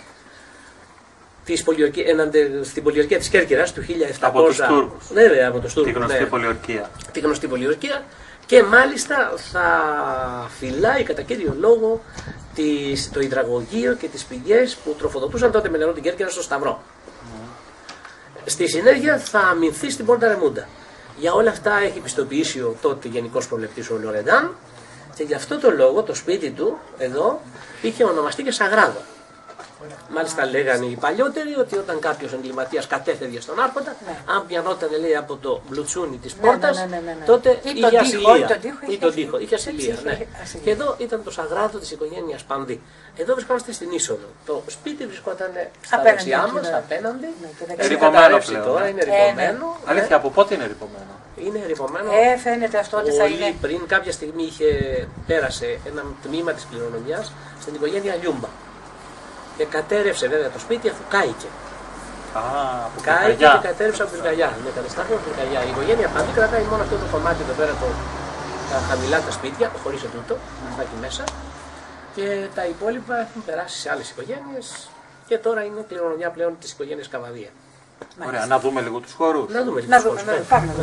στην πολιορκία της Κέρκυρας του 1700. Από τους Τούρκους. Ναι, από τους Τούρκους. Τη γνωστή πολιορκία. Τη γνωστή πολιορκία και μάλιστα θα φυλάει κατά κύριο λόγο το υδραγωγείο και τις πηγές που τροφοδοτούσαν τότε με νερό την Κέρκυρα στο Σταυρό. Στη συνέχεια θα αμυνθεί στην Πόρτα Ρεμούντα. Για όλα αυτά έχει πιστοποιήσει ο τότε Γενικός Προλεπτής ο Λορεντάν και γι' αυτό το λόγο το σπίτι του εδώ είχε ονομαστεί και Σαγράδο. Μάλιστα λέγανε οι παλιότεροι ότι όταν κάποιος εγκληματίας κατέφευγε στον Άρχοντα, αν πιανόταν λέει από το μπλουτσούνι της πόρτας, τότε είχε ασυλία. Ή τον τοίχο, είχε ασυλία. Και εδώ ήταν το Σαγράδο της οικογένειας Πανδή. Εδώ βρισκόμαστε στην είσοδο. Το σπίτι βρισκόταν στα δεξιά μας, απέναντι. Ερειπωμένο πλέον. Τώρα είναι ερειπωμένο. Αλήθεια, από πότε είναι ερειπωμένο? Είναι ερειπωμένο. Φαίνεται αυτό ότι θα είναι. Πριν κάποια στιγμή πέρασε ένα τμήμα της κληρονομιάς στην οικογένεια Λιούμπα. Και κατέρευσε βέβαια το σπίτι αφού κάηκε. Κάηκε και κατέρευσε από πυρκαγιά. Με καταστράφη από πυρκαγιά. Η οικογένεια Πανδή κρατάει μόνο αυτό το κομμάτι εδώ πέρα, τα χαμηλά τα σπίτια, χωρίς ετούτο, αυτά εκεί μέσα. Και τα υπόλοιπα έχουν περάσει σε άλλες οικογένειες και τώρα είναι κληρονομιά πλέον της οικογένειας Καβαδία. Ωραία, να δούμε λίγο τους χώρους. Να δούμε λίγο τους χώρους.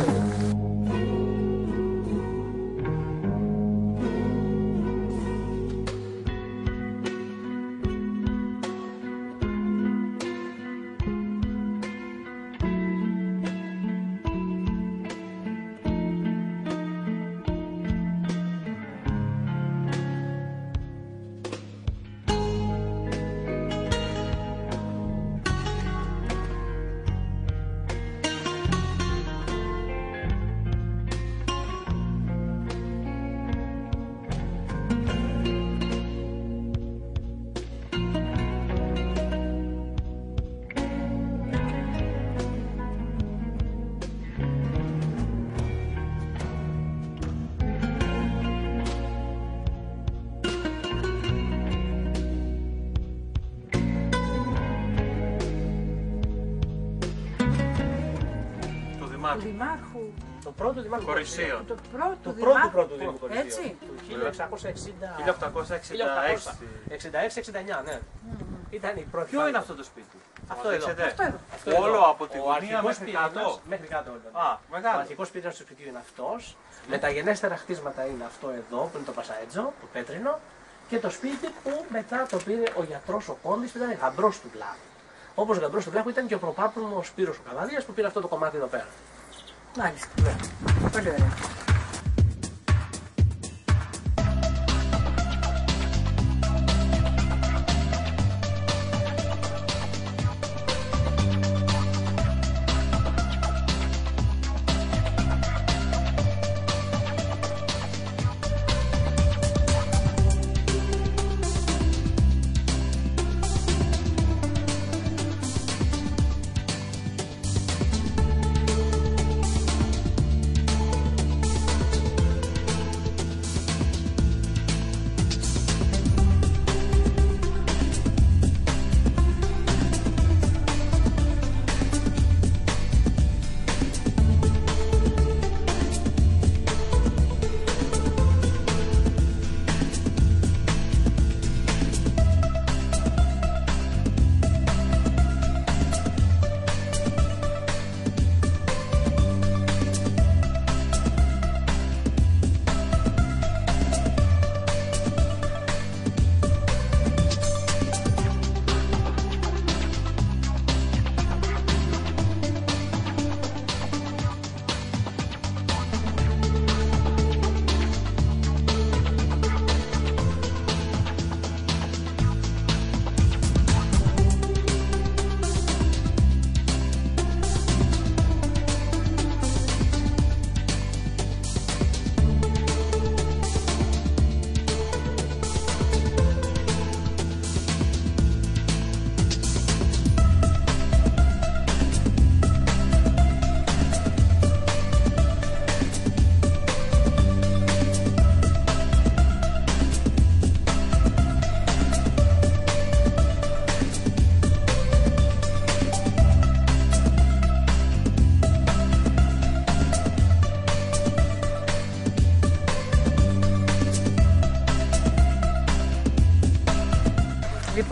Του Δημάρχου. Το πρώτο Δημάρχου Κορισίων. Το πρώτο Δήμου Κορισίων. Έτσι. Του 1866-69, ναι. Ήταν η πρώτη. Ποιο είναι αυτό το σπίτι? Αυτό εδώ. Όλο από τη γωνία μέχρι κάτω. Μέχρι κάτω. Μεγάλο. Ο αρχικός σπίτας του σπιτιού είναι αυτός. Μεταγενέστερα χτίσματα είναι αυτό εδώ που είναι το Πασαέτζο, το πέτρινο. Και το σπίτι που μετά το πήρε ο γιατρός ο Κόντης που ήταν γαμπρός του Βλάχου. Όπως γαμπρός του Βλάχου ήταν και ο προπάπου μου ο Σπύρος ο Καβαδίας που πήρε αυτό το κομμάτι εδώ πέρα. Μάλιστα. Πολύ ωραία.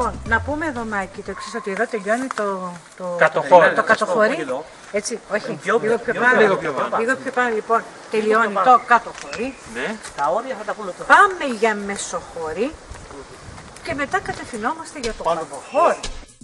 Λοιπόν, να πούμε εδώ, Μάκη, το εξής, ότι εδώ τελειώνει το κατοχώρι. Έτσι, όχι, λίγο πιο πάνω. Λοιπόν, τελειώνει το κατοχώρι. Ναι. Τα όρια θα τα πούμε τώρα. Πάμε για μεσοχώρι και μετά κατευθυνόμαστε για το κατοχώρι.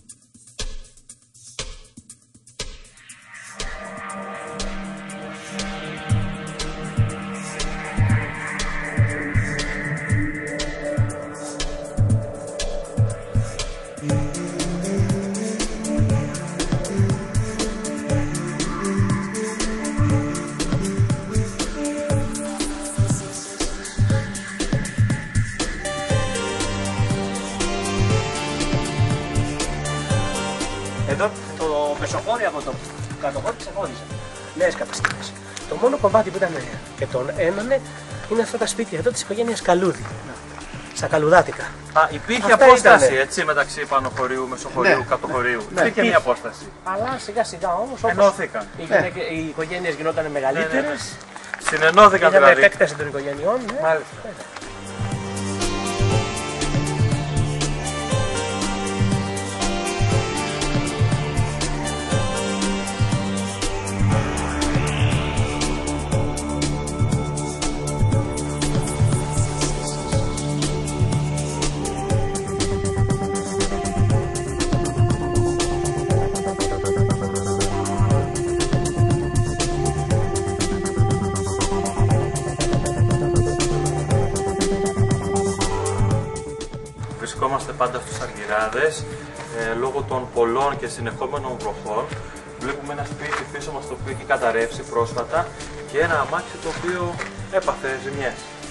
Εδώ το μεσοχώρι από το κατοχώρι ξεχώριζε. Νέες κατασκευές. Το μόνο κομμάτι που ήταν και τον ένωνε είναι αυτά τα σπίτια εδώ της οικογένειας Καλούδη. Στα Καλουδάτικα. Υπήρχε απόσταση έτσι, μεταξύ πανοχωρίου, μεσοχωρίου, κατοχωρίου. Υπήρχε μια απόσταση. Αλλά σιγά σιγά όμως ενώθηκαν. Οι οικογένειες γινόταν μεγαλύτερες. Συνενώθηκαν δηλαδή. Είχαμε επέκταση των οικογενειών. Μάλιστα. Βρισκόμαστε πάντα στους Αργυράδες, λόγω των πολλών και συνεχόμενων βροχών. Βλέπουμε ένα σπίτι πίσω μας το οποίο έχει καταρρεύσει πρόσφατα και ένα αμάξι το οποίο έπαθε ζημιές.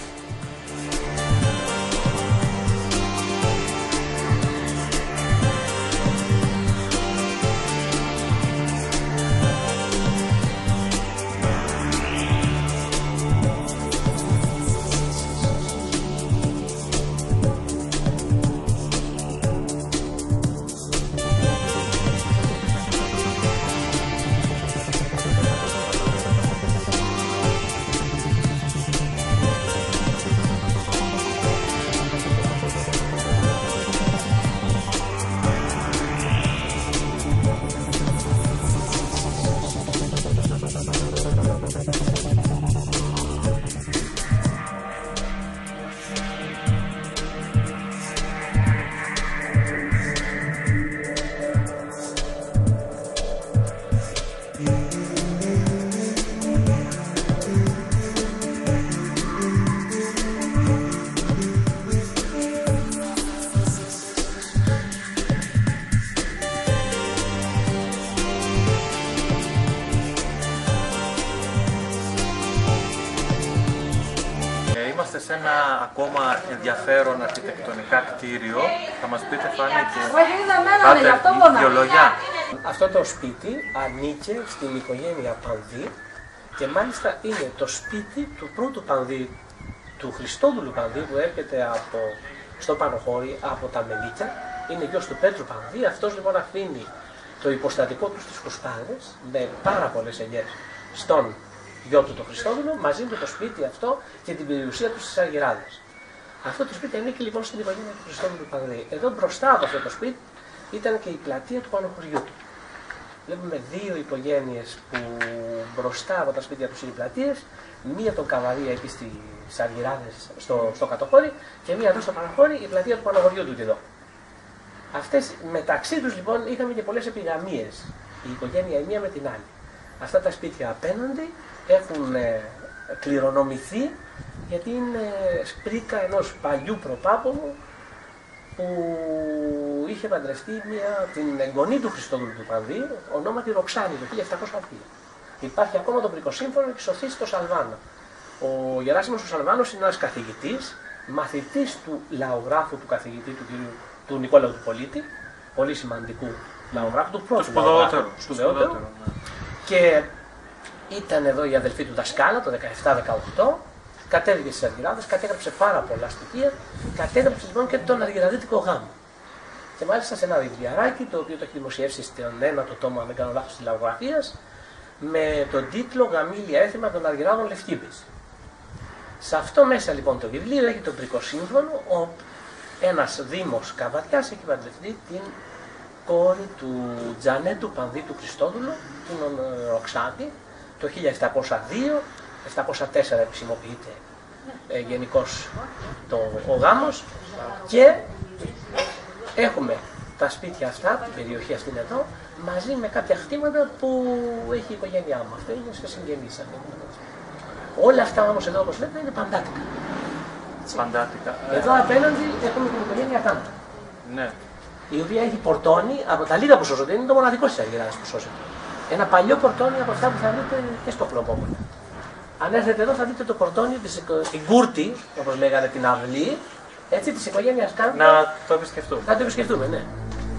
Είμαστε σε ένα ακόμα ενδιαφέρον αρχιτεκτονικά κτίριο. Θα μας πείτε, Φάνη, και πάτε δύο λόγια. Αυτό το σπίτι ανήκε στην οικογένεια Πανδί και μάλιστα είναι το σπίτι του πρώτου Πανδί, του Χριστόδουλου Πανδί, που έρχεται στο Πανοχώρι από τα Μελίκια. Είναι γιος του Πέτρου Πανδί. Αυτός λοιπόν αφήνει το υποστατικό του στις Κουσπάδες με πάρα πολλές ελιές στον γιο του τον Χριστόδουλο, μαζί με το σπίτι αυτό και την περιουσία του στις Αργυράδες. Αυτό το σπίτι ανήκει λοιπόν στην οικογένεια του Χριστόδουλου Πανδί. Εδώ μπροστά από αυτό το σπίτι ήταν και η πλατεία του Πανοχωριού του. Βλέπουμε δύο οικογένειες που μπροστά από τα σπίτια τους είναι οι πλατείες, μία τον Καβαρία εκεί στις Αργυράδες στο κατοχώρι και μία εδώ στο Πανοχώρι, η πλατεία του Πανοχωριού του και εδώ. Αυτές μεταξύ τους λοιπόν είχαμε και πολλές επιγαμίες, η οικογένεια η μία με την άλλη. Αυτά τα σπίτια απέναντι έχουν κληρονομηθεί γιατί είναι σπρίκα ενός παλιού προπάπονου που είχε παντρευτεί την εγγονή του Χριστόδουλου του Πανδί, ονόματι Ροξάνη, το 1702. Υπάρχει ακόμα το πρικοσύμφωνο και σωθεί στο Σαλβάνο. Ο Γεράσιμος ο Σαλβάνος είναι ένας καθηγητής, μαθητής του λαογράφου του καθηγητή του Νικόλαου του Πολίτη, πολύ σημαντικού λαογράφου, του πρώτου λαογράφου, σπουδαιότερου. Και ήταν εδώ η αδελφή του δασκάλα το 17-18, κατέβηκε στις Αργυράδες, κατέγραψε πάρα πολλά στοιχεία, κατέγραψε λοιπόν και τον Αργυραδίτικο γάμο. Και μάλιστα σε ένα βιβλιαράκι, το οποίο το έχει δημοσιεύσει στον ένατο τόμο, αν δεν κάνω λάθος, της λαογραφίας, με τον τίτλο «Γαμήλια έθιμα των Αργυράδων Λευκήπης». Σε αυτό μέσα λοιπόν το βιβλίο έχει τον πρικοσύμφωνο, ένας δήμος Καβαδιάς έχει παντρευτεί την κόρη του Τζανέτου Πανδίτου Χριστόδουλου, τον Ροξάτη, το 1702, 704 επισημοποιείται γενικώς ο γάμος, και έχουμε τα σπίτια αυτά, την περιοχή αυτή εδώ, μαζί με κάποια χτήματα που έχει η οικογένειά μου. Αυτό είναι σε συγγενείς. Όλα αυτά όμως εδώ, όπως βλέπετε, είναι παντάτικα. Παντάτικα. Εδώ απέναντι έχουμε την οικογένεια Κάντα. Ναι. Η οποία έχει πορτόνι, από τα λίγα που σώζονται, είναι το μοναδικό στις Αργυράδες που σώζεται. Ένα παλιό πορτόνι από αυτά που θα δείτε και στο Κλοπόπουλο. Αν έρθετε εδώ θα δείτε το πορτόνι, την κούρτη, όπως λέγανε, την αυλή, έτσι, της οικογένειας Κάντα. Να το επισκεφτούμε. Να το επισκεφτούμε, ναι.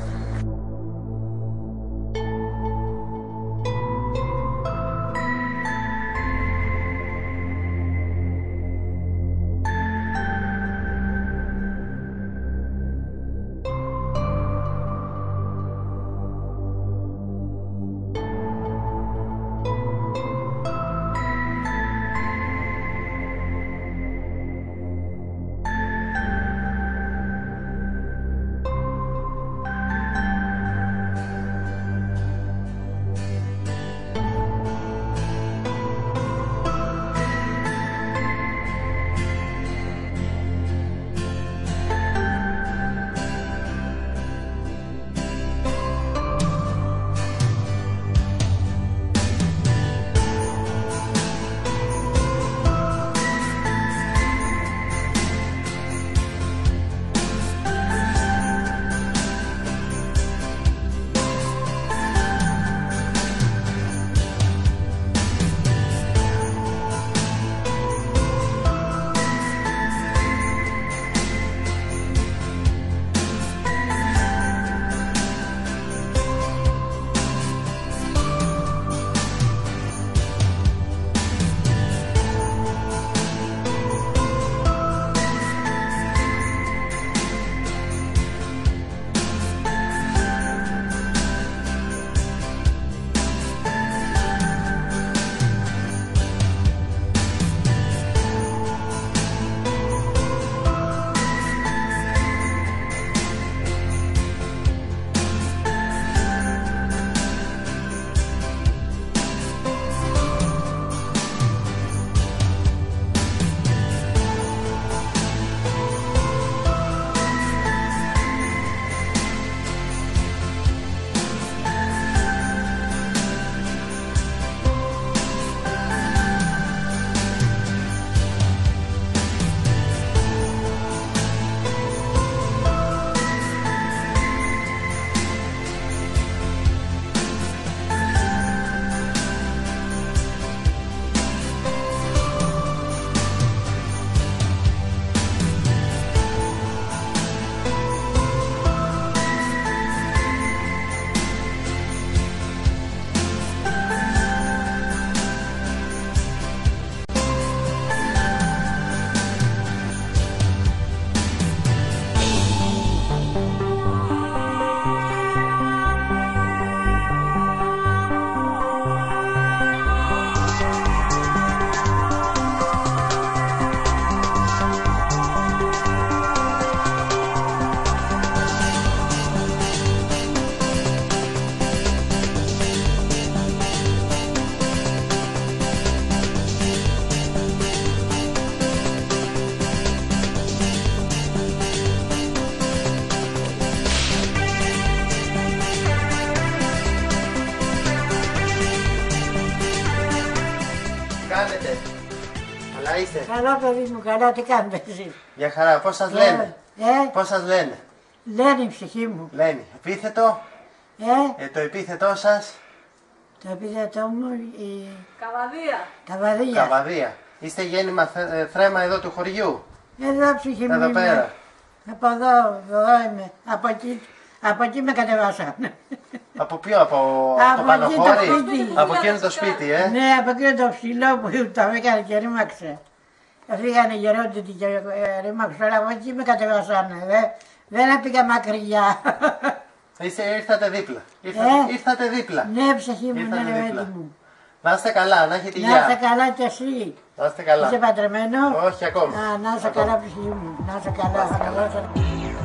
είστε? Καλά παιδί μου, καλά, τι κάνετε εσείς? Μια χαρά, πώς σας λένε? Πώς σας λένε? Λένε η ψυχή μου. Λένε. Επίθετο? Το επίθετό σας? Το επίθετό μου η... Καβαδία. Καβαδία. Είστε γέννημα θρέμα εδώ του χωριού? Εδώ ψυχή μου εδώ είμαι. Πέρα. Από εδώ είμαι. Από εκεί με κατεβάσανε. Από ποιο, από το Πανοχώρι? Από εκείνο το σπίτι, Ναι, από εκείνο το ψηλό που το έκανε και ρήμαξε. Φύγανε οι γερόντιτοι και ρήμαξε, αλλά από εκεί με κατεβάσανε. Δεν πήγα μακριά. Ήρθατε δίπλα. Ήρθατε δίπλα. Ναι, ψυχή μου, ναι, παιδί μου. Να είστε καλά, να έχετε υγεία. Να είστε καλά κι εσύ. Να είστε καλά. Είσαι παντρεμένο? Όχι ακόμα. Να είστε καλά, ψυχή μου. Να είστε καλά.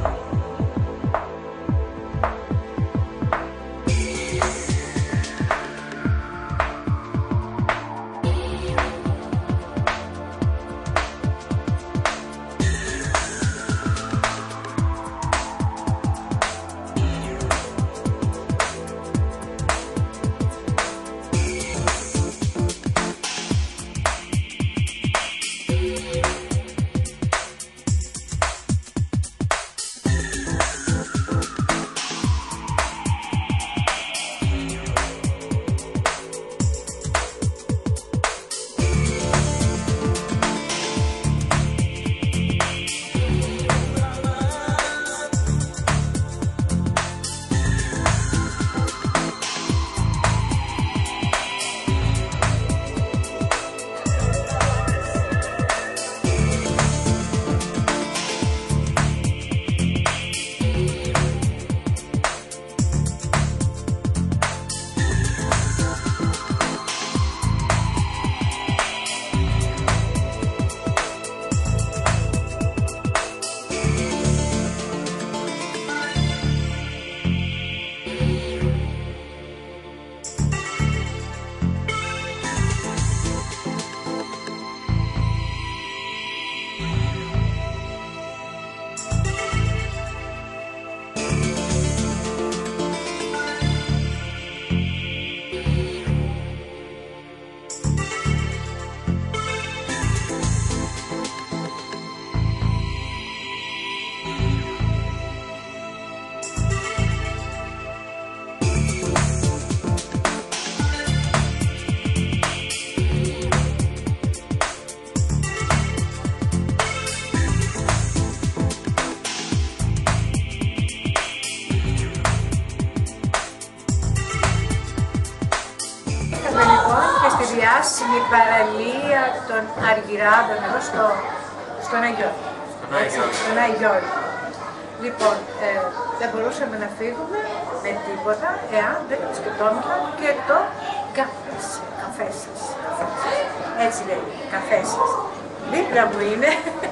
η παραλία των Αργυράδων εδώ στον Αγιώργη. Στον Αγιώργη. Λοιπόν, δεν μπορούσαμε να φύγουμε με τίποτα εάν δεν επισκεπτόμασταν και το καφέ σας. Έτσι λέει, καφέ σας. Δίπλα μου είναι.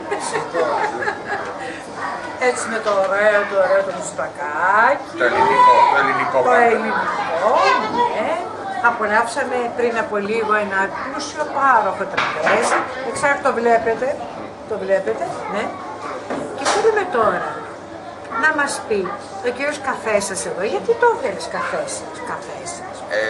Έτσι με το ωραίο το μουστακάκι. Το ελληνικό. Το ελληνικό, ναι. Απολαύσαμε πριν από λίγο ένα πλούσιο πάροχο τραπέζι. Εξάρτητα το βλέπετε, ναι. Και θέλουμε τώρα να μας πει ο κύριος Καφέσας εδώ, γιατί το έβγαλες Καφέσας.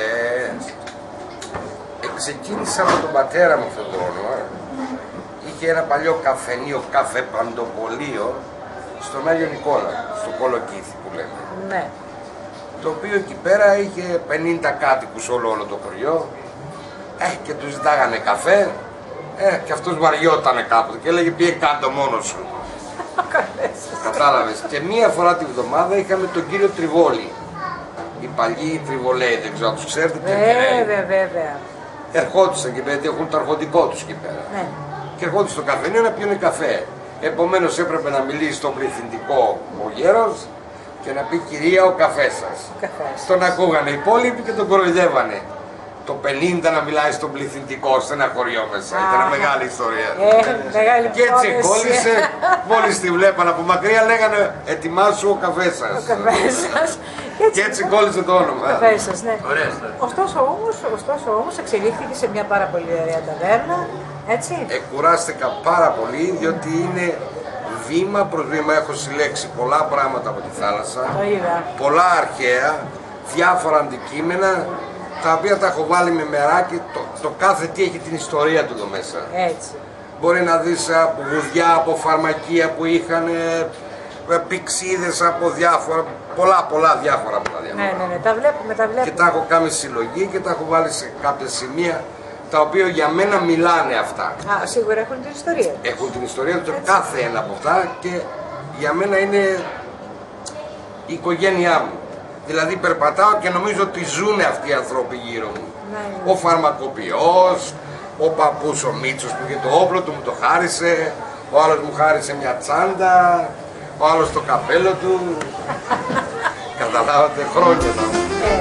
Ξεκίνησα με τον πατέρα μου αυτό το όνομα. Είχε ένα παλιό καφενείο, καφεπαντοπολείο, στον Άγιο Νικόλα, στο Κολοκύθι που λέμε. Ναι. Το οποίο εκεί πέρα είχε 50 κάτοικους όλο το χωριό και τους ζητάγανε καφέ και αυτός βαριότανε κάποτε και έλεγε πήγε κάτω μόνος σου. Κατάλαβες. Και μία φορά τη βδομάδα είχαμε τον κύριο Τριβόλη. Οι παλιοί Τριβολέοι, δεν ξέρω αν τους ξέρετε. Βέβαια. Ερχόντουσαν και πέρα, έχουν το αρχοντικό τους εκεί πέρα. Ναι. Και ερχόντουσαν στο καφενείο να πιούνε καφέ. Επομένως έπρεπε να μιλήσει στον πληθυντικό ο γέρος και να πει κυρία ο καφές σας. Τον ακούγανε οι υπόλοιποι και τον κοροϊδεύανε. Το 50 να μιλάει στον πληθυντικό σε ένα χωριό μέσα. Ήταν μεγάλη ιστορία. Και έτσι κόλλησε, μόλις τη βλέπαν από μακριά λέγανε ετοιμάσου ο καφές σας. Και έτσι κόλλησε το όνομα. Καφές σας, ναι. Ωστόσο όμως εξελίχθηκε σε μια πάρα πολύ ωραία ταβέρνα, έτσι. Κουράστηκα πάρα πολύ διότι είναι βήμα προς βήμα. Έχω συλλέξει πολλά πράγματα από τη θάλασσα. Το είδα. Πολλά αρχαία, διάφορα αντικείμενα, τα οποία τα έχω βάλει με μεράκι, το κάθε τι έχει την ιστορία του εδώ μέσα. Έτσι. Μπορεί να δεις από βουδιά, από φαρμακεία που είχαν, πηξίδες από διάφορα, πολλά διάφορα. Ναι, τα βλέπουμε. Και τα έχω κάνει συλλογή και τα έχω βάλει σε κάποια σημεία, τα οποία για μένα μιλάνε αυτά. Σίγουρα έχουν την ιστορία. Έχουν την ιστορία του κάθε ένα από αυτά και για μένα είναι η οικογένειά μου. Δηλαδή περπατάω και νομίζω ότι ζουν αυτοί οι άνθρωποι γύρω μου. Ναι. Ο φαρμακοποιός, ο παππούς ο Μίτσος που είχε το όπλο του μου το χάρισε, ο άλλος μου χάρισε μια τσάντα, ο άλλος το καπέλο του. Καταλάβατε, χρόνια τώρα.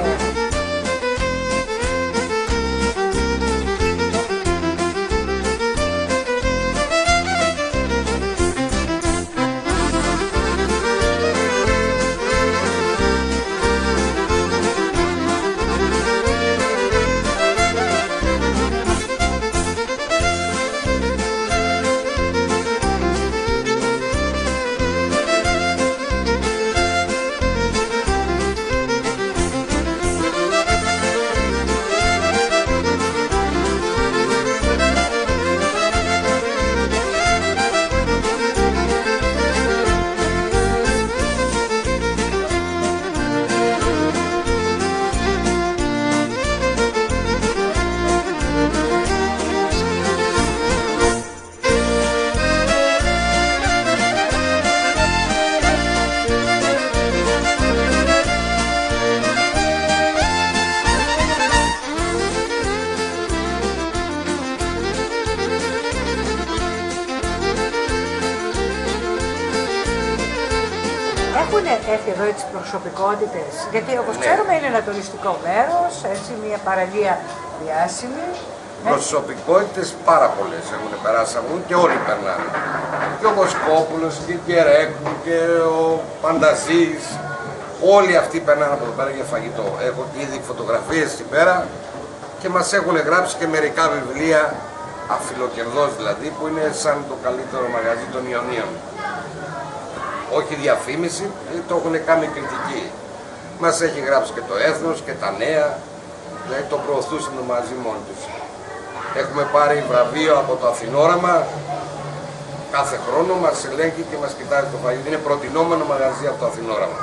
Έχουν έρθει εδώ τις προσωπικότητες, γιατί όπως ξέρουμε είναι ένα τουριστικό μέρος, έτσι μια παραλία διάσημη. Προσωπικότητες πάρα πολλές έχουν περάσει από και όλοι περνάνε. Και ο Βοσκόπουλος και η Κερέκου και ο Πανταζής, όλοι αυτοί περνάνε από εδώ πέρα για φαγητό. Έχω και ήδη φωτογραφίες εκεί πέρα και μας έχουν γράψει και μερικά βιβλία, αφιλοκερδός δηλαδή, που είναι σαν το καλύτερο μαγαζί των Ιωνίων. Όχι διαφήμιση, το έχουν κάνει κριτική. Μας έχει γράψει και το Έθνος και τα Νέα, δηλαδή το προωθούσαν το μαζί μόνοι τους. Έχουμε πάρει βραβείο από το Αθηνόραμα, κάθε χρόνο μας ελέγχει και μας κοιτάζει το φαγητό. Είναι προτινόμενο μαγαζί από το Αθηνόραμα.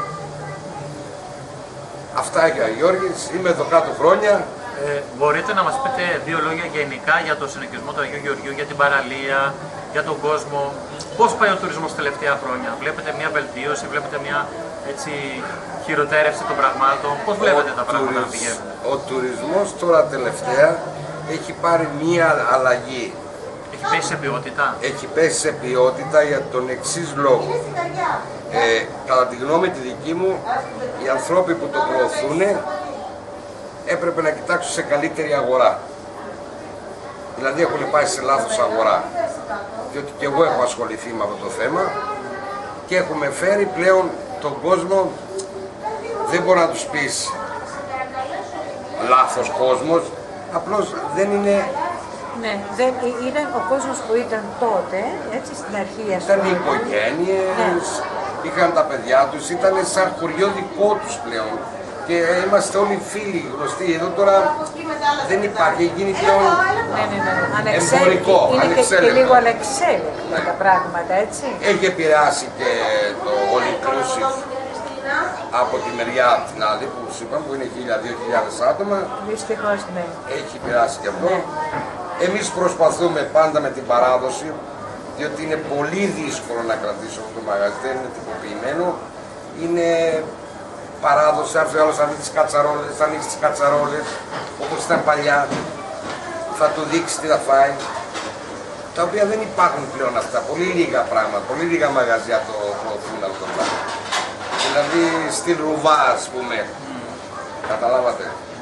Αυτά για ο Γιώργης, είμαι εδώ κάτω χρόνια. Μπορείτε να μας πείτε δύο λόγια γενικά για το συνοικισμό του Αγίου Γεωργίου, για την παραλία, για τον κόσμο. Πώς πάει ο τουρισμός τα τελευταία χρόνια, βλέπετε μια βελτίωση, βλέπετε μια έτσι, χειροτέρευση των πραγμάτων, πώς βλέπετε τα πράγματα να πηγαίνουν? Ο τουρισμός τώρα τελευταία έχει πάρει μία αλλαγή. Έχει πέσει σε ποιότητα. Έχει πέσει σε ποιότητα για τον εξής λόγο. Κατά τη γνώμη τη δική μου, οι άνθρωποι που το προωθούν έπρεπε να κοιτάξουν σε καλύτερη αγορά. Δηλαδή έχουν πάει σε λάθος αγορά. Διότι και εγώ έχω ασχοληθεί με αυτό το θέμα και έχουμε φέρει πλέον τον κόσμο, δεν μπορεί να τους πεις λάθος κόσμος, απλώς δεν είναι... Ναι, ήταν ο κόσμος που ήταν τότε, έτσι στην αρχή. Ήταν οι οικογένειες, είχαν τα παιδιά τους, ήταν σαν χωριό δικό τους πλέον. Και είμαστε όλοι φίλοι, γνωστοί. Εδώ τώρα δεν υπάρχει, έχει γίνει πλέον εμπορικό, ανεξέλεκτο. Και λίγο ανεξέλεκτο τα πράγματα, έτσι. Έχει επηρεάσει και το all inclusive από τη μεριά την άλλη που σου είπαμε, που είναι 1.000-2.000 άτομα. Δυστυχώς, ναι. Έχει επηρεάσει και αυτό. Εμείς προσπαθούμε πάντα με την παράδοση, διότι είναι πολύ δύσκολο να κρατήσω αυτό το μαγαζί, δεν είναι τυποποιημένο. Είναι παράδοση, αν ο άλλος θα ανοίξει τις κατσαρόλες, όπως ήταν παλιά, θα του δείξει τι θα φάει. Τα οποία δεν υπάρχουν πλέον αυτά, πολύ λίγα πράγματα, πολύ λίγα μαγαζιά το προωθούν αυτό το πράγμα. Δηλαδή στυλ ρουβά, ας πούμε, καταλάβατε.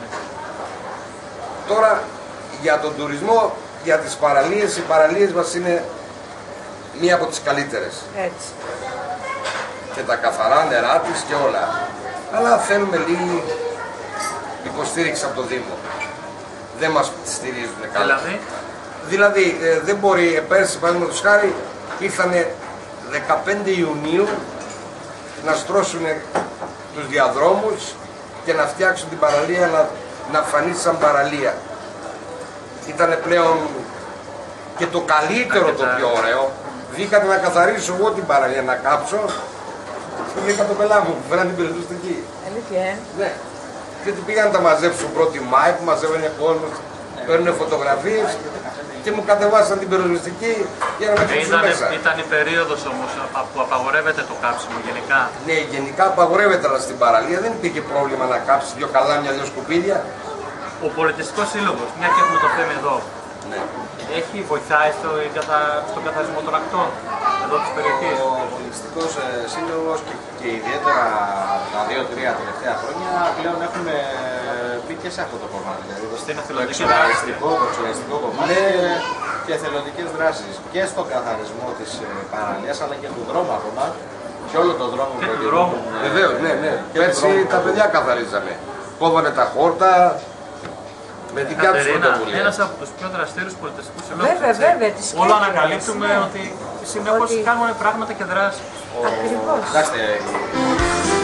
Τώρα, για τον τουρισμό, για τις παραλίες, οι παραλίες μας είναι μία από τις καλύτερες. Έτσι. Και τα καθαρά νερά της και όλα. Αλλά θέλουμε λίγη υποστήριξη από το Δήμο. Δεν μας στηρίζουν καλά. Δηλαδή, δεν μπορεί, πέρσι παραδείγματος χάρη, ήρθανε 15 Ιουνίου να στρώσουν τους διαδρόμους και να φτιάξουν την παραλία, να φανεί σαν παραλία. Ήτανε πλέον και το καλύτερο, το πιο ωραίο. Βγήκατε να καθαρίσω εγώ την παραλία, να κάψω. Και βγήκα το πελά μου, που φέραν την περιτούστε εκεί. Αλήθεια, Ναι. Γιατί πήγαν να τα μαζέψουν 1η Μάη, που μαζεύανε κόσμο, παίρνουν φωτογραφίες και μου κατεβάσαν την περιοριστική για να με κλείσουν μέσα. Ήταν η περίοδος όμως που απαγορεύεται το κάψιμο γενικά. Ναι, γενικά απαγορεύεται, αλλά στην παραλία δεν υπήρχε πρόβλημα να κάψεις δυο καλάμια, δυο σκουπίδια. Ο πολιτιστικός σύλλογος, μια και έχουμε το θέμα εδώ, ναι, έχει βοηθάει στον καθαρισμό των ακτών εδώ της περιοχής. Ο πολιτιστικός σύλλογος και ιδιαίτερα τα 2-3 τελευταία χρόνια πλέον έχουμε μπει και σε αυτό το κομμάτι. Δηλαδή στην εξολαϊστικό κομμάτι και εθελοντικές δράσεις και στον καθαρισμό της παραλίας αλλά και του δρόμου ακόμα. Και όλο τον δρόμο και του δρόμου. Βεβαίως, ναι, ναι. Πέρσι τα παιδιά καθαρίζαμε. Κόβανε τα χόρτα. Με την Κατερίνα, ένας από τους πιο δραστήριους πολιτιστικούς συλλόγους. Βέβαια, όλο ανακαλύπτουμε ότι συνεχώς κάνουμε πράγματα και δράσεις. Ακριβώς.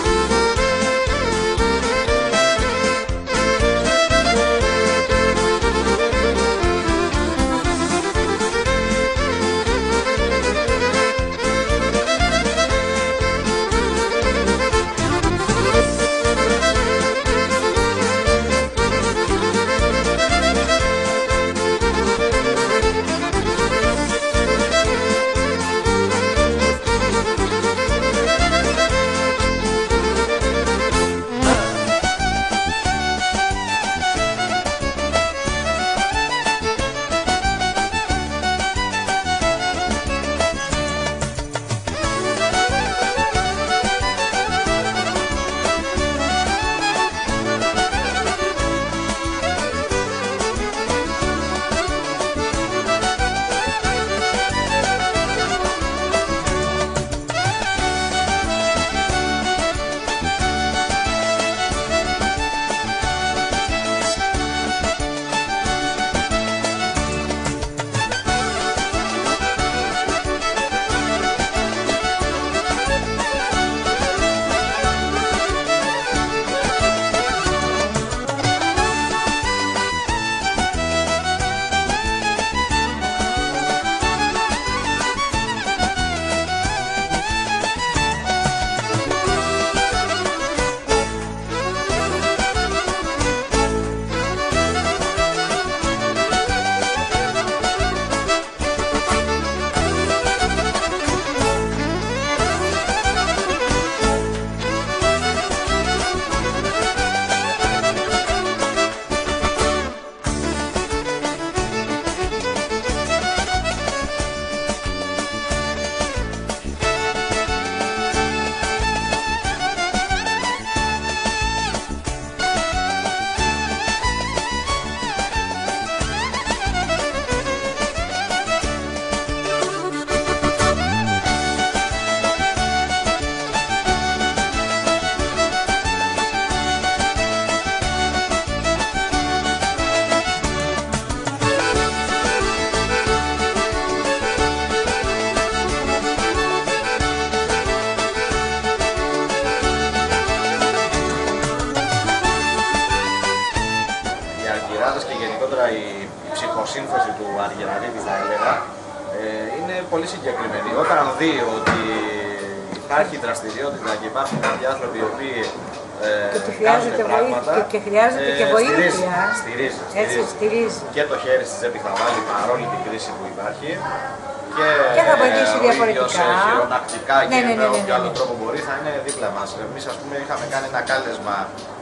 Αργυραδίτη θα έλεγα, είναι πολύ συγκεκριμένη. Όταν δει ότι υπάρχει δραστηριότητα και υπάρχουν κάποιοι άνθρωποι οι οποίοι χρειάζεται πράγματα, και χρειάζεται και βοήθεια. Στηρίζει. Και το χέρι στη τσέπη θα βάλει παρόλη την κρίση που υπάρχει. Και θα βοηθήσει διαφορετικά. Χειρονακτικά και με όποιο άλλο τρόπο μπορεί θα είναι δίπλα μας. Εμείς, ας πούμε, είχαμε κάνει ένα κάλεσμα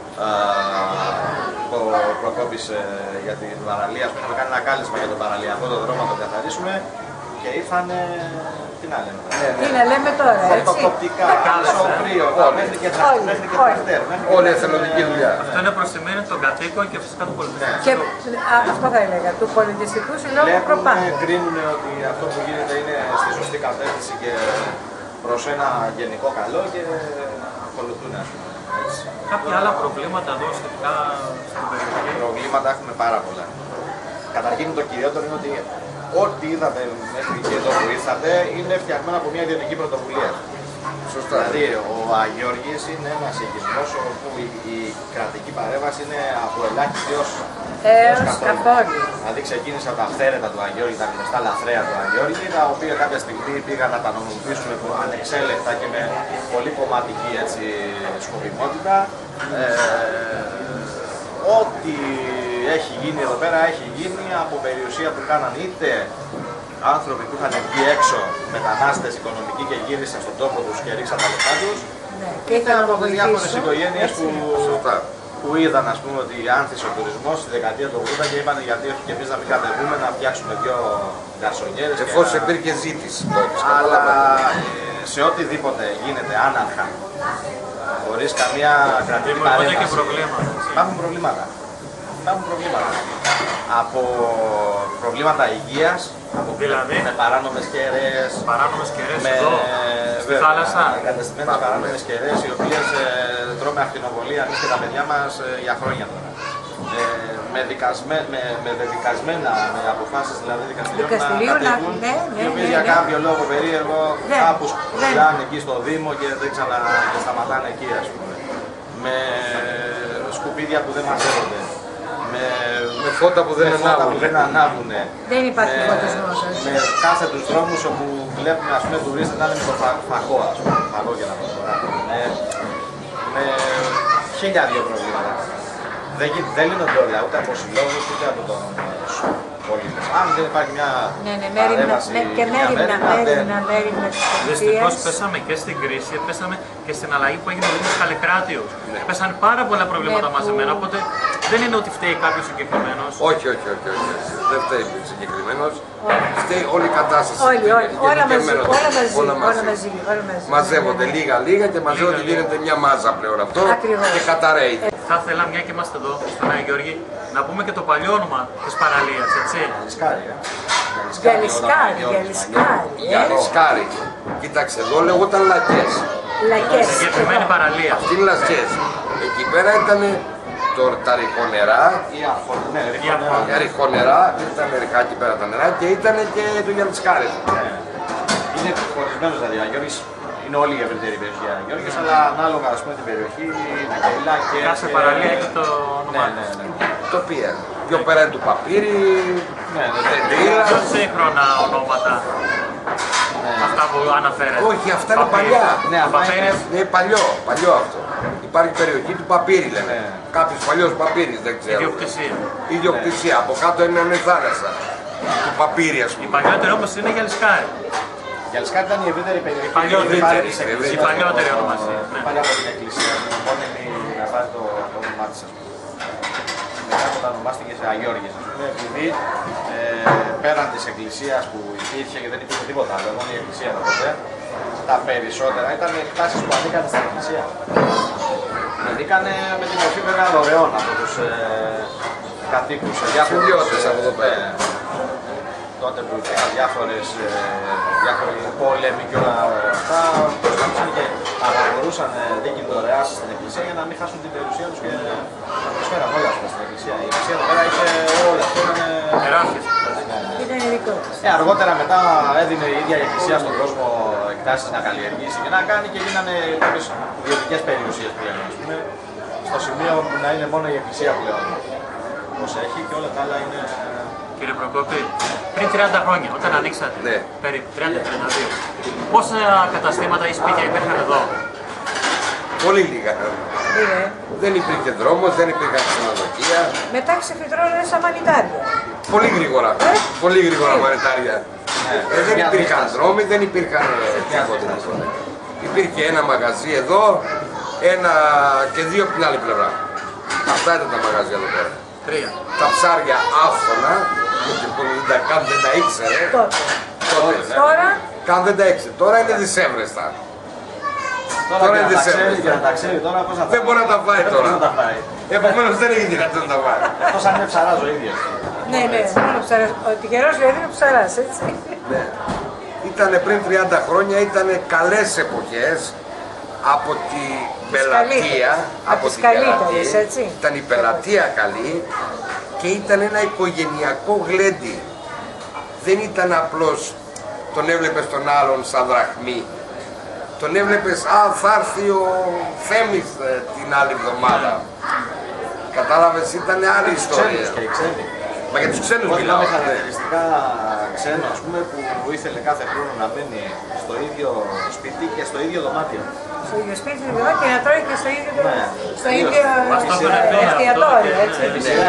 το Προκόπης για την παραλία. Είχαμε κάνει ένα κάλεσμα για τον παραλιακό το δρόμο να το καθαρίσουμε και ήρθαν. Τι να λέμε τώρα. Τι να λέμε τώρα, έτσι. Φωτοκοπτικά, σοφρίο, μέχρι και τρακτέρ. Όλη η εθελοντική δουλειά. Αυτό είναι προσθεμένο των κατοίκων και φυσικά του πολιτισμού. Και αυτό θα έλεγα, του πολιτιστικού συλλόγου προπάντων. Κρίνουν ότι αυτό που γίνεται είναι στη σωστή κατεύθυνση και προς ένα γενικό καλό και ακολουθούν, ας πούμε. Κάποια άλλα προβλήματα εδώ σχετικά στην περιοχή. Προβλήματα έχουμε πάρα πολλά. Καταρχήν το κυριότερο είναι ότι ό,τι είδατε μέχρι και εδώ που ήρθατε είναι φτιαγμένο από μια ιδιωτική πρωτοβουλία. Σωστά. Δηλαδή ο Αγιώργης είναι ένας οικισμός όπου η κρατική παρέμβαση είναι από ελάχιστη έως καθόλου. Δηλαδή ξεκίνησε από τα αυθαίρετα του Αγιώργη, τα γνωστά λαθρέα του Αγιώργη, τα οποία κάποια στιγμή πήγαν να τα νομιμοποιήσουν ανεξέλεκτα και με πολύ κομματική σκοπιμότητα. Ό,τι έχει γίνει εδώ πέρα έχει γίνει από περιουσία που κάναν είτε άνθρωποι που είχαν βγει έξω, μετανάστες οικονομικοί και γύρισαν στον τόπο τους και ρίξαν τα λεφτά τους, είτε από διάφορες οικογένειες που είδαν, ας πούμε, ότι άνθησε ο τουρισμός στη δεκαετία του 80 και είπαν γιατί όχι και εμείς να μην κατεβούμε να φτιάξουμε δύο γκαρσονιέρες. Εφόσον υπήρχε ζήτηση. Αλλά σε οτιδήποτε γίνεται άναρχα, χωρίς καμία κρατική παρέμβαση, υπάρχουν προβλήματα. Υπάρχουν προβλήματα. Από προβλήματα υγείας, με παράνομες κεραίες, με θάλασσα, εγκατεστημένες παράνομες κεραίες, οι οποίες τρώμε ακτινοβολία εμείς και τα παιδιά μας για χρόνια τώρα. Με δεδικασμένα, με αποφάσεις δηλαδή δικαστηρίων να κατεβούν, οι οποίες για κάποιο λόγο περίεργο κάπου σκουλάνε εκεί στο Δήμο και δεν σταματάνε εκεί, ας πούμε. Με σκουπίδια που δεν μαζεύονται. Με φώτα που δεν ανάβουν. Δεν υπάρχει φωτισμός. Με κάθετους δρόμους όπου βλέπουμε, ας πούμε, τουρίστες να είναι με το φαγό, ας πούμε, φαγό και να το φοράνε. Με χίλια δύο προβλήματα. Δεν λύνονται όλα, ούτε από συλλόγους, ούτε από τον πολίτες. Αν δεν υπάρχει μια παρέμβαση και μέρημνα. Δυστυχώς πέσαμε και στην κρίση, πέσαμε και στην αλλαγή που έγινε ο Δήμος Καλλικράτειος. Πέσανε πάρα πολλά προβλήματα μαζεμένα, οπότε δεν είναι ότι φταίει κάποιος συγκεκριμένος. Όχι. Δεν φταίει συγκεκριμένος. Φταίει όλη η κατάσταση. Όλα μαζί. Μαζεύονται λίγα και μαζεύονται, γίνεται μια μάζα πλέον αυτό και καταραίει. Θα ήθελα, μια και είμαστε εδώ, στον Άγιο Γεώργη, να πούμε και το παλιό όνομα της παραλίας, έτσι. Γυαλισκάρι. Κοίταξε, εδώ λέγονταν Λακές. Συγκεκριμένη παραλία. Τι Λακές. Εκεί πέρα ήταν τα ρηχονερά, η ρηχονερά, ήταν μερικά εκεί πέρα τα νερά και ήταν και το Γυαλισκάρι. Είναι χωρισμένος δηλαδή, ο Αγιώργης είναι όλη η ευρύτερη περιοχή ο Αγιώργης, αλλά ανάλογα, ας πούμε, την περιοχή, Μικαηλά και... Κάθε παραλία έχει το όνομα. Τοπία. Πιο πέρα είναι του Παπύρη, πιο σύγχρονα ονόματα. Αυτά που αναφέρετε. Όχι, αυτά είναι παλιά. Ναι, παλιό αυτό. Υπάρχει περιοχή του Παπύρη, λένε. Κάποιος παλιός Παπύρης, δεν ξέρω. Ιδιοκτησία. Από κάτω είναι η θάλασσα. Του Παπύρη, ας πούμε. Η παλιότερη όμως είναι Γυαλισκάρι. Γυαλισκάρι ήταν η ευρύτερη περιοχή. Η παλιότερη ονομασία. Πάλι από την εκκλησία, μόνιμη να πάρει το όνομά της, ας πούμε. Μετά ονομάστηκε σε Αγιώργης, ας πούμε, επειδή πέραν της εκκλησίας που υπήρχε και δεν υπήρχε τίποτα άλλο, μόνο η εκκλησία τότε, τα περισσότερα ήταν εκτάσεις που ανήκαν στην εκκλησία. Ανήκαν με την μορφή βέβαια δωρεών από τους κατοίκους. Φιλιώτες από εδώ πέρα. Τότε που υπήρχαν διάφοροι πόλεμοι και όλα αυτά, προσπαθούσαν και αναγνωρούσαν δίκη δωρεάς στην εκκλησία για να μην χάσουν την περιουσία τους και να προσφέραν όλα στην εκκλησία. Η εκκλησία εδώ πέρα είχε όλα αυτά. Ήταν ειδικό. Αργότερα μετά έδινε η ίδια η εκκλησία στον κόσμο εκτάσεις να καλλιεργήσει και να κάνει και γίνανε κάποιες ιδιωτικές περιουσίες πλέον, ας πούμε, στο σημείο που να είναι μόνο η εκκλησία πλέον. Όπως έχει και όλα τα άλλα είναι... κύριε Προκόπη, πριν 30 χρόνια, όταν ανοίξατε, ναι. περίπου 30-32, πόσα καταστήματα ή σπίτια υπήρχαν εδώ? Πολύ λίγα. Δεν υπήρχε δρόμος, δεν υπήρχαν ξενοδοχεία. Μετά ξεφυτρώνανε σαν μανιτάρια. Πολύ γρήγορα. Πολύ γρήγορα μανιτάρια. Δεν υπήρχαν δρόμοι, δεν υπήρχαν τίποτα. Υπήρχε ένα μαγαζί εδώ, ένα και δύο από την άλλη πλευρά. Αυτά ήταν τα μαγαζιά εδώ πέρα. Τα ψάρια άφθονα, γιατί καν δεν τα ήξερε. Τώρα. Καν δεν τα ήξερε. Τώρα είναι δισεύρεστα. Τώρα είναι δισεύρεστα. Δεν μπορεί να τα φάει τώρα. Επομένως δεν έχει δυνατόν να τα φάει. Εκτός αν είναι ψαράς ο ίδιος. Ναι, μόνο ψαράς. Ο τυχερός δηλαδή είναι ψαράς, έτσι. Ήτανε πριν 30 χρόνια, ήτανε καλές εποχές. Από τη πελατεία, ήταν η πελατεία καλή και ήταν ένα οικογενειακό γλέντι. Δεν ήταν απλώς τον έβλεπες τον άλλον σαν δραχμή. Τον έβλεπες, θα έρθει ο Θέμης την άλλη εβδομάδα. Κατάλαβες, ήταν άλλη ιστορία. Μα για τους ξένους μιλάω. Είχαμε χαρακτηριστικά ξένο, ας πούμε, που ήθελε κάθε χρόνο να μένει στο ίδιο σπίτι και στο ίδιο δωμάτιο. Στο ίδιο σπίτι και να τρώει και στο ίδιο εστιατόριο, έτσι.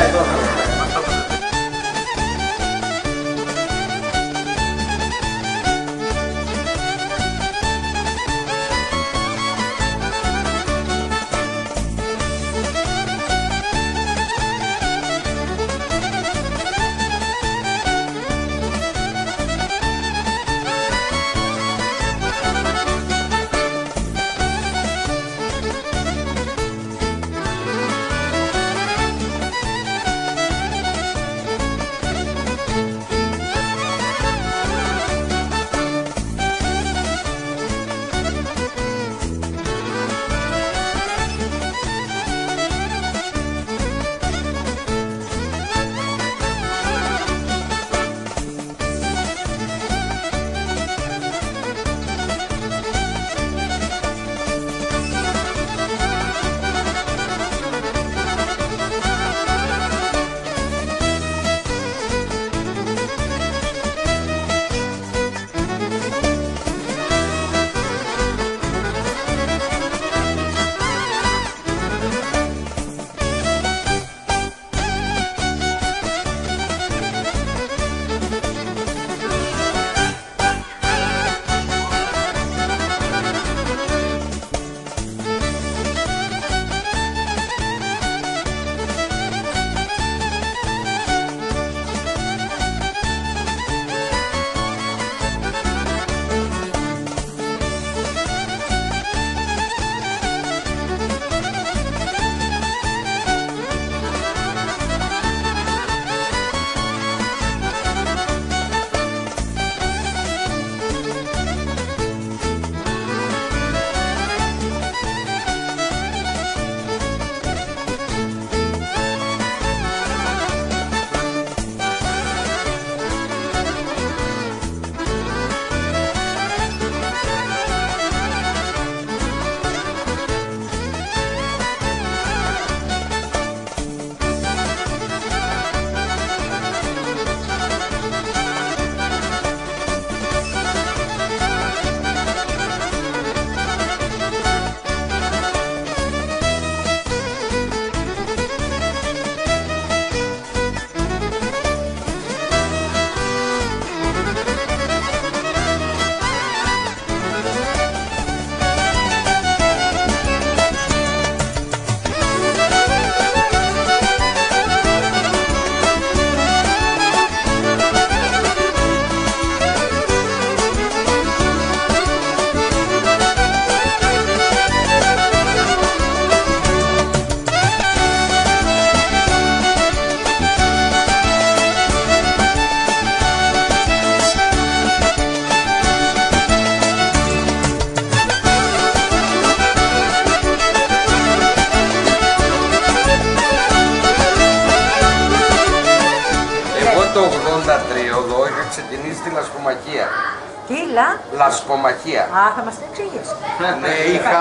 ξεκινήσει τη λασκομαχία. Τι, λασκομαχία. Α, θα μας το εξηγήσει. Ναι, είχα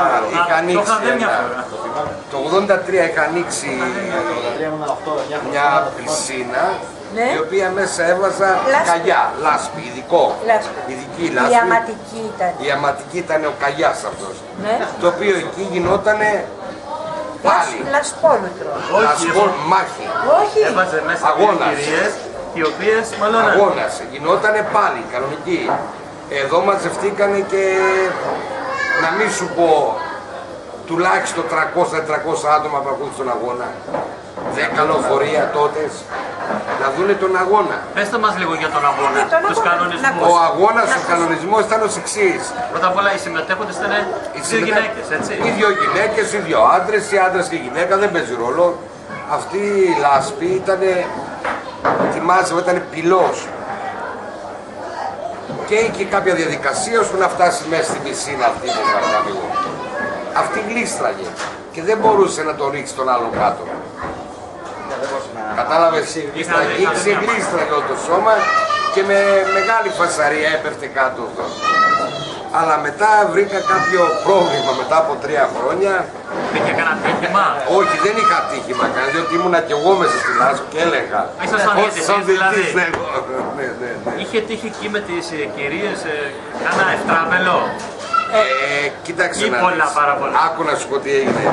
ανοίξει το 83 είχα ανοίξει μια πισίνα η οποία μέσα έβαζα καγιά, λάσπη, ειδικό. Ειδική λάσπη. Η αματική ήταν. Η αματική ήταν ο καγιάς αυτός. Το οποίο εκεί γινότανε πάλι. Λασπόμετρο. Μάχη. Όχι. Έβαζε μέσα κυρίες, οι οποίες μάλλον... Αγώνας. Γινότανε πάλι, κανονική. Εδώ μαζευτήκανε και, να μην σου πω, τουλάχιστον 300-400 άτομα που ακούν στον αγώνα. 10 λεωφορεία τότε να δούνε τον αγώνα. Πέστε μας λίγο για τον αγώνα, τους κανονισμούς. Ο αγώνας, ο κανονισμός ήταν ως εξής. Πρώτα απ' όλα οι συμμετέχοντες ήταν δύο γυναίκες, έτσι. Οι δύο γυναίκες, οι δύο άντρες, οι άντρες και η γυναίκα, δεν παίζει ρόλο. Αυτή η λάσπη ήταν, ετοιμάζεται, ήταν πυλός. Και είχε κάποια διαδικασία ώστε να φτάσει μέσα στην πισίνα αυτή που θα εγώ. Αυτή γλίστραγε και δεν μπορούσε να το ρίξει τον άλλο κάτω. Κατάλαβες, γλίστραγε όλο το σώμα και με μεγάλη φασαρία έπεφτε κάτω αυτό. Αλλά μετά βρήκα κάποιο πρόβλημα μετά από 3 χρόνια. Είχε κανένα τύχημα? Όχι, δεν είχα τύχημα κανένα, διότι ήμουνα κι εγώ μέσα στη λάσπη και έλεγα. Ήσασταν διαιτητής δηλαδή? Είχε τύχει εκεί με τις κυρίες κάνα ευτράπελο? Κοίταξε να πολλά, πάρα πολλά. Άκου να σου πω τι έγινε.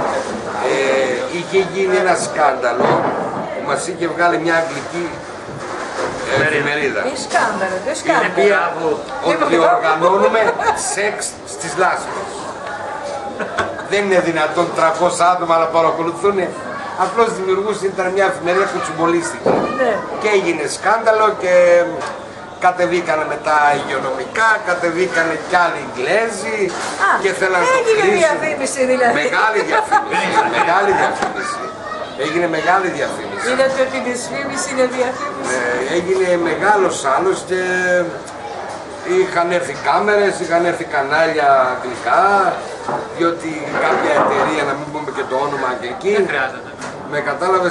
Είχε γίνει ένα σκάνδαλο που μας είχε βγάλει μια αγγλική εφημερίδα. Τι σκάνδαλο, τι σκάνδαλο. Ότι οργανώνουμε σεξ στις λάσπες. Δεν είναι δυνατόν 300 άτομα να παρακολουθούν. Απλώς δημιουργούσε, ήταν μια εφημερίδα που τσουμπολίστηκε. Και έγινε σκάνδαλο και κατεβήκανε μετά υγειονομικά, κατεβήκανε κι άλλοι Ιγγλέζοι και θέλανε να το κλείσουν. Έγινε διαφήμιση δηλαδή. Μεγάλη διαφήμιση, μεγάλη διαφήμιση. Έγινε μεγάλη διαφήμιση. Είδατε ότι η δυσφήμιση είναι διαφήμιση. Έγινε μεγάλος άλλος και είχαν έρθει κάμερες, είχαν έρθει κανάλια αγγλικά, διότι κάποια εταιρεία, να μην πούμε και το όνομα αγγλική, με κατάλαβες,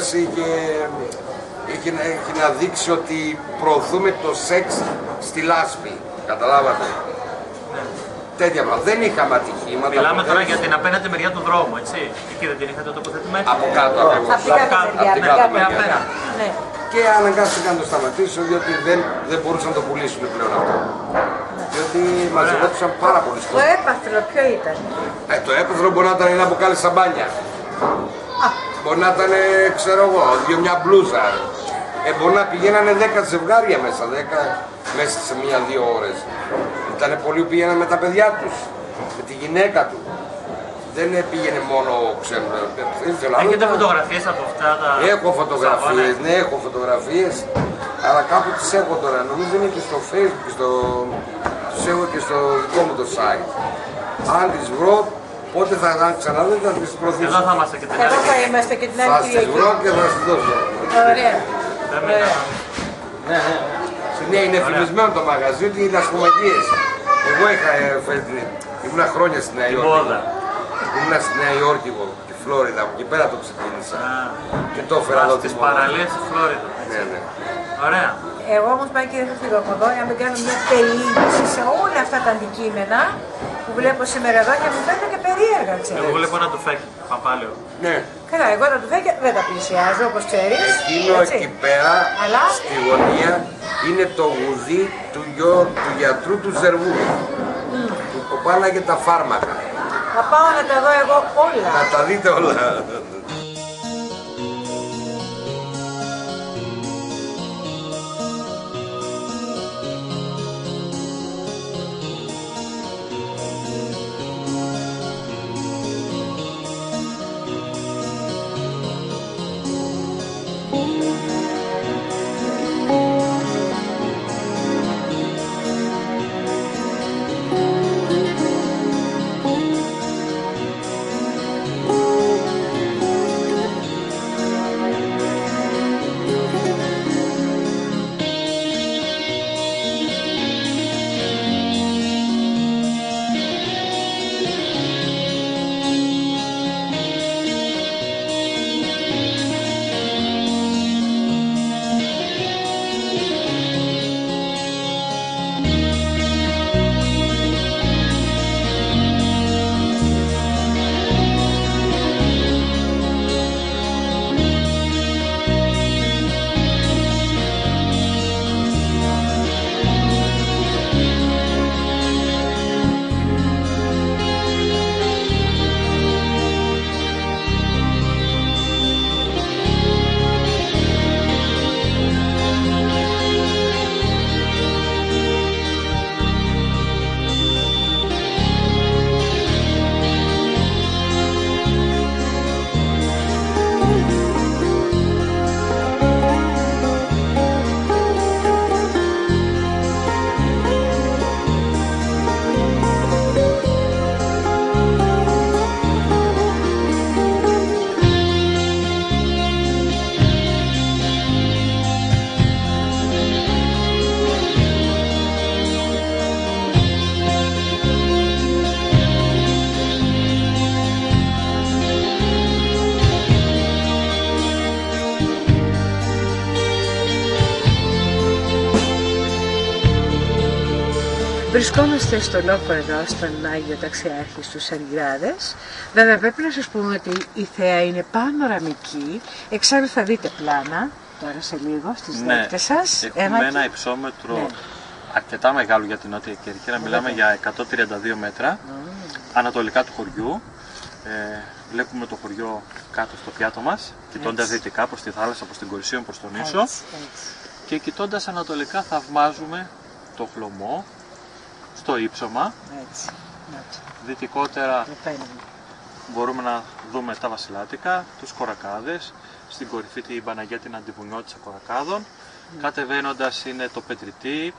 είχε να δείξει ότι προωθούμε το σεξ στη λάσπη. Καταλάβατε. Τέτοια πράγματα. Δεν είχαμε ατυχήματα. Μιλάμε τώρα για την απέναντι μεριά του δρόμου, έτσι. Εκεί δεν την είχατε τοποθετημένη? Από κάτω ακριβώς. Από την κάτω μεριά. Και αναγκάστηκαν να το σταματήσουν, διότι δεν μπορούσαν να το πουλήσουν πλέον αυτό. Διότι μαζευόντουσαν πάρα πολλοί κόσμοι. Το έπαθλο ποιο ήταν? Το έπαθλο μπορεί να ήταν ένα μπουκάλι σαμπάνια. Μπορεί να ήταν, ξέρω εγώ, μια μπλούζα. Μπορεί να πηγαίνανε 10 ζευγάρια μέσα, 10 μέσα σε 1-2 ώρες. Ήτανε πολλοί που πήγαιναν με τα παιδιά τους, με τη γυναίκα του. Δεν πήγαινε μόνο, ξέρω, έχετε φωτογραφίες από αυτά τα... Έχω φωτογραφίες, ναι, έχω φωτογραφίες, αλλά κάπου τις έχω τώρα. Νομίζω είναι και στο Facebook, τις έχω και στο δικό μου το site. Αν τις βρω, πότε θα ξαναδείτε, θα τις προωθήσω. Εδώ θα είμαστε και την άλλη. Εδώ θα είμαστε και την άλλη. Θα τις βρω και θα τις δώσω. Ωραία. Ναι, είναι φημισμένο το μαγαζί, ότι είναι ασκομαγίες. Εγώ είχα φέρει, ήμουνα χρόνια στη Νέα Υόρκη. Ήμουνα στη Νέα Υόρκη, τη Φλόριδα, από εκεί πέρα το ξεκίνησα. Και το έφερα εδώ. Στις παραλίες της Φλόριδα. Ναι, ναι. Ωραία. Εγώ όμως πάει και δεν θα φύγω από εδώ για να μην κάνω μια περιήγηση σε όλα αυτά τα αντικείμενα που βλέπω σήμερα εδώ και μου φαίνεται και περίεργα, ξέρεις. Εγώ βλέπω ένα τουφέκι, παπάλαιο. Ναι. Καλά, εγώ τα τουφέκια δεν τα πλησιάζω όπως ξέρεις. Εκείνο εκεί πέρα, στη γωνία, είναι το γουδί του γιατρού του Ζερβού. Που κοπάναγε τα φάρμακα. Θα πάω να τα δω εγώ όλα. Να τα δείτε όλα. Βρισκόμαστε στο λόφο εδώ, στον Άγιο Ταξιάρχη στους Αργυράδες. Βέβαια πρέπει να σας πούμε ότι η θέα είναι πανοραμική. Εξάλλου θα δείτε πλάνα τώρα σε λίγο στις δέκτες σας. Έχουμε ένα υψόμετρο αρκετά μεγάλο για την Νότια Κέρκυρα. Μιλάμε για 132 μέτρα ανατολικά του χωριού. Βλέπουμε το χωριό κάτω στο πιάτο μας, κοιτώντας δυτικά προς τη θάλασσα, προς την Κορισίων, προς τον Ίσο. Και κοιτώντας ανατολικά θαυμάζουμε το χλωμό στο ύψωμα. Δυτικότερα μπορούμε να δούμε τα Βασιλάτικα, τους Κορακάδες, στην κορυφή την Παναγία την Αντιβουνιώτισσα Κορακάδων. Κατεβαίνοντας είναι το Πετρητή,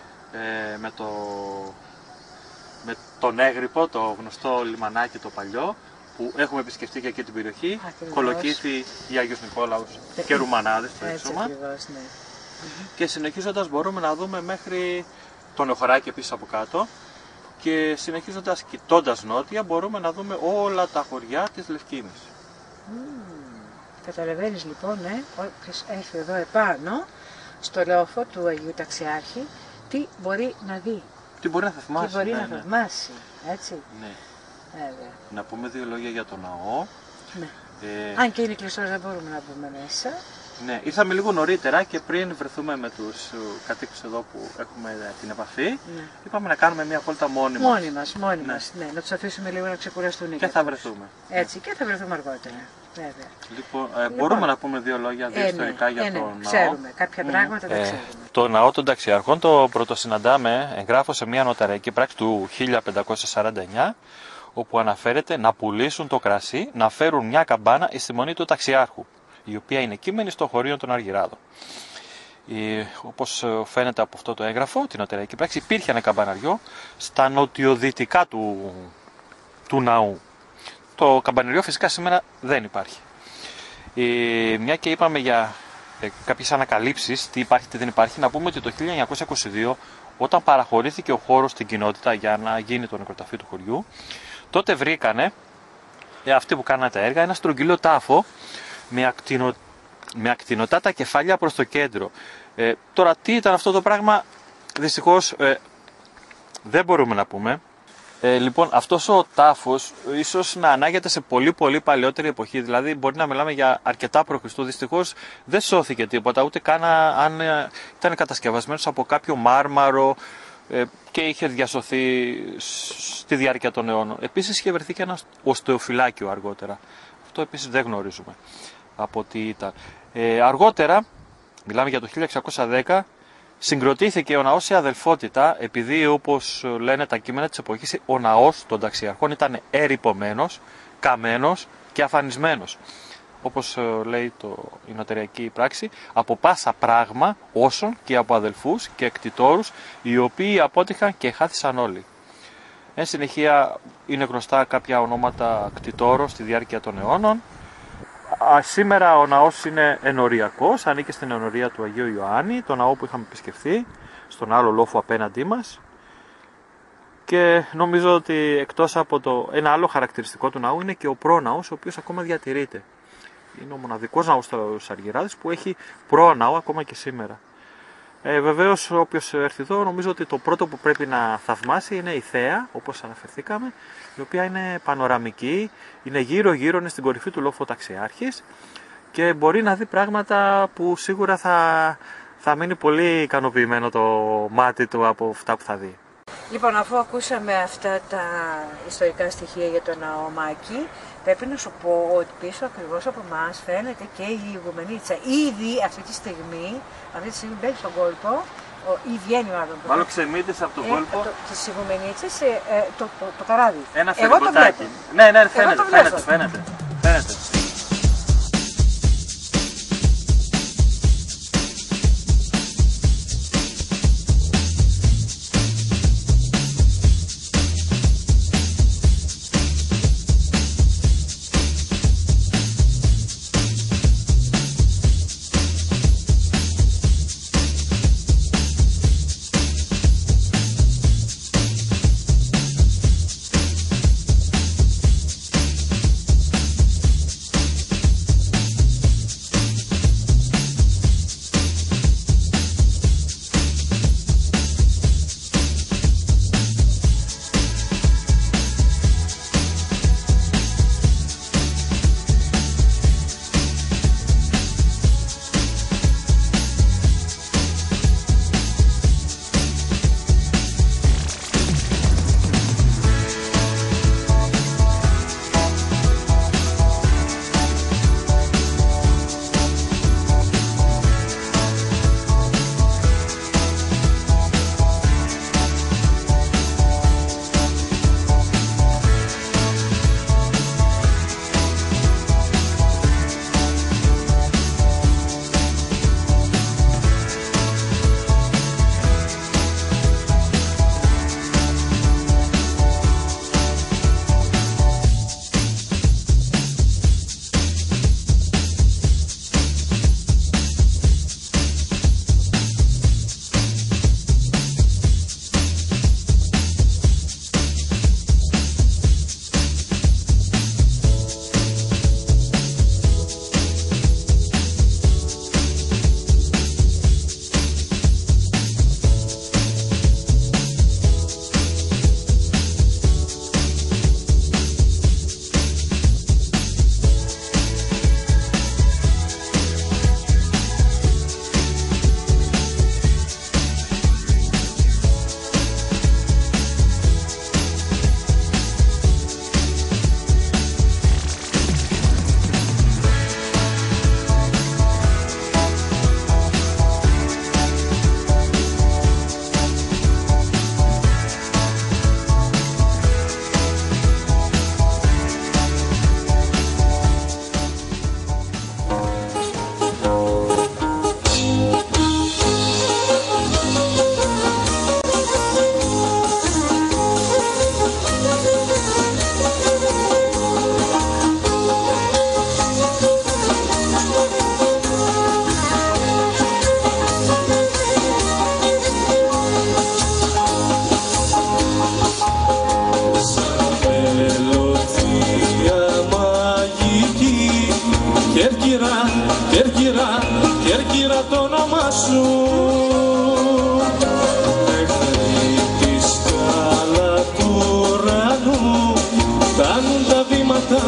με τον Έγρυπο, το γνωστό λιμανάκι το παλιό, που έχουμε επισκεφτεί και εκεί την περιοχή. Κολοκύθι ή Άγιος Νικόλαος και Ρουμανάδες στο ύψωμα. Και συνεχίζοντας μπορούμε να δούμε μέχρι το Νεοχωράκι επίσης από κάτω. Και συνεχίζοντας κοιτώντας νότια μπορούμε να δούμε όλα τα χωριά της Λευκήμης. Καταλαβαίνεις λοιπόν, όποιος έρθει εδώ επάνω, στο λόφο του Αγίου Ταξιάρχη, τι μπορεί να δει. Τι μπορεί να θαυμάσει. Τι μπορεί να θαυμάσει, έτσι. Ναι. Να πούμε δύο λόγια για τον ναό. Ναι. Αν και είναι κλειστό δεν μπορούμε να μπούμε μέσα. Ναι, ήρθαμε λίγο νωρίτερα και πριν βρεθούμε με τους κατοίκους εδώ που έχουμε την επαφή, είπαμε να κάνουμε μια βόλτα μόνοι μας. Μόνοι μας, ναι. Να τους αφήσουμε λίγο να ξεκουραστούν. Και θα βρεθούμε. Έτσι, και θα βρεθούμε αργότερα. Βέβαια. Λοιπόν, μπορούμε να πούμε δύο λόγια ιστορικά για τον ναό. Ξέρουμε, κάποια πράγματα τα ξέρουμε. Το ναό των Ταξιαρχών το πρωτοσυναντάμε εγγράφω σε μια νοταριακή πράξη του 1549, όπου αναφέρεται να πουλήσουν το κρασί, να φέρουν μια καμπάνα εις τη μονή του Ταξιάρχου, η οποία είναι κείμενη στο χωρίο των Αργυράδων. Όπως φαίνεται από αυτό το έγγραφο, την νοταριακή πράξη, υπήρχε ένα καμπαναριό στα νοτιοδυτικά του ναού. Το καμπαναριό φυσικά σήμερα δεν υπάρχει. Μια και είπαμε για κάποιες ανακαλύψεις, τι υπάρχει, τι δεν υπάρχει, να πούμε ότι το 1922, όταν παραχωρήθηκε ο χώρος στην κοινότητα για να γίνει το νεκροταφείο του χωριού, τότε βρήκανε, αυτοί που κάνανε τα έργα, ένα στρογγυλό τάφο με ακτινωτά τα κεφάλια προς το κέντρο. Τώρα τι ήταν αυτό το πράγμα, δυστυχώς δεν μπορούμε να πούμε. Λοιπόν, αυτός ο τάφος ίσως να ανάγεται σε πολύ παλαιότερη εποχή, δηλαδή μπορεί να μιλάμε για αρκετά π.Χ. Δυστυχώς δεν σώθηκε τίποτα, ούτε καν αν ήταν κατασκευασμένος από κάποιο μάρμαρο και είχε διασωθεί στη διάρκεια των αιώνων. Επίσης είχε βρεθεί και ένα οστεοφυλάκιο αργότερα. Αυτό επίσης δεν γνωρίζουμε από τι ήταν. Αργότερα, μιλάμε για το 1610, συγκροτήθηκε ο ναός σε αδελφότητα, επειδή όπως λένε τα κείμενα της εποχής, ο ναός των Ταξιαρχών ήταν ερειπωμένος, καμένος και αφανισμένος. Όπως λέει η νοταριακή πράξη, από πάσα πράγμα όσων και από αδελφούς και εκτιτόρους, οι οποίοι απότυχαν και χάθησαν όλοι. Εν συνεχεία είναι γνωστά κάποια ονόματα κτιτόρων στη διάρκεια των αιώνων. Σήμερα ο ναός είναι ενοριακός, ανήκει στην ενορία του Αγίου Ιωάννη, το ναό που είχαμε επισκεφθεί, στον άλλο λόφο απέναντί μας. Και νομίζω ότι εκτός από ένα άλλο χαρακτηριστικό του ναού είναι και ο πρόναος, ο οποίος ακόμα διατηρείται. Είναι ο μοναδικός ναός στους Αργυράδες που έχει πρόναο ακόμα και σήμερα. Βεβαίως όποιος έρθει εδώ, νομίζω ότι το πρώτο που πρέπει να θαυμάσει είναι η θέα, όπως αναφερθήκαμε, η οποία είναι πανοραμική, είναι γύρω είναι στην κορυφή του λόφου Ταξιάρχης και μπορεί να δει πράγματα που σίγουρα θα μείνει πολύ ικανοποιημένο το μάτι του από αυτά που θα δει. Λοιπόν, αφού ακούσαμε αυτά τα ιστορικά στοιχεία για τον ναό Μάκη, πρέπει να σου πω ότι πίσω ακριβώς από εμάς φαίνεται και η Ηγουμενίτσα. Ήδη αυτή τη στιγμή μπαίνει στον κόλπο, ή βγαίνει μάλλον. Μάλλον ξεμύτησε από τον κόλπο της Ηγουμενίτσας το καράβι. Ένα φερικοτάκι. Ναι, φαίνεται.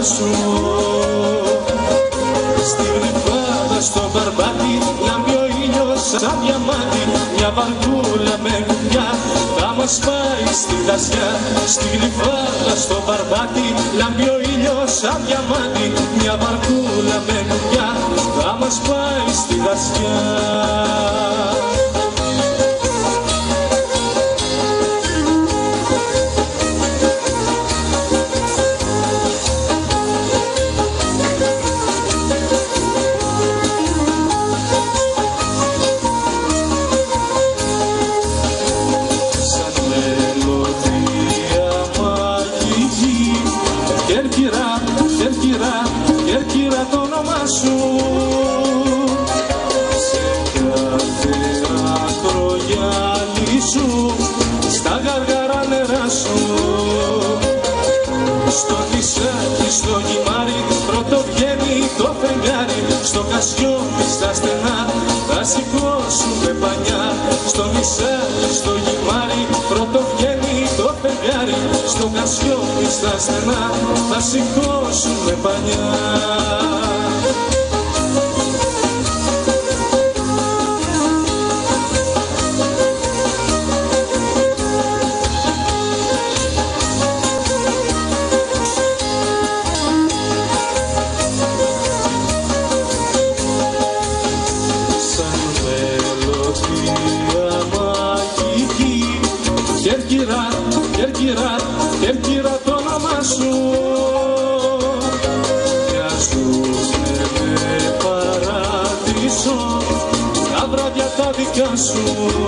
σου. Στη γλυφάδα στο μπαρμπάτι λάμπει ο ήλιος σαν διαμάτι. Μια βαρκούλα με κουνιά θα μας πάει στη δασιά. Στη γλυφάδα στο μπαρμπάτι λάμπει ο ήλιος σαν διαμάτι. Μια βαρκούλα με κουνιά θα μας πάει στη δασιά. Κέρκυρα το όνομα σου, σε κάθε ακρογιάλι σου, στα γαργαρά νερά σου. Στο νησάκι, στο γυμάρι, πρώτο βγαίνει το φεγγάρι. Στο κασιόνι, στα στενά, θα σηκώσουμε πανιά. Στο νησάκι, στο γυμάρι, πρώτο βγαίνει το φεγγάρι. Στο κασιόνι, στα στενά, θα σηκώσουμε πανιά. Κέρκυρα το όνομα σου, μοιάζουνε με παράδεισο τα βράδια τα δικά σου.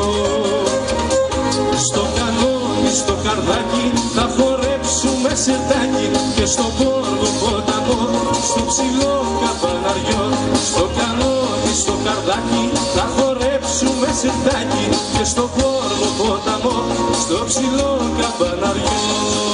Στο κανόνι, στο καρδάκι θα χορέψουμε σιρτάκι και στο πόργο ποταμό, στο ψηλό καπαναριό. Στο κανόνι, στο καρδάκι θα χορέψουμε σιρτάκι και στο πόργο ποταμό, στο ψηλό καπαναριό.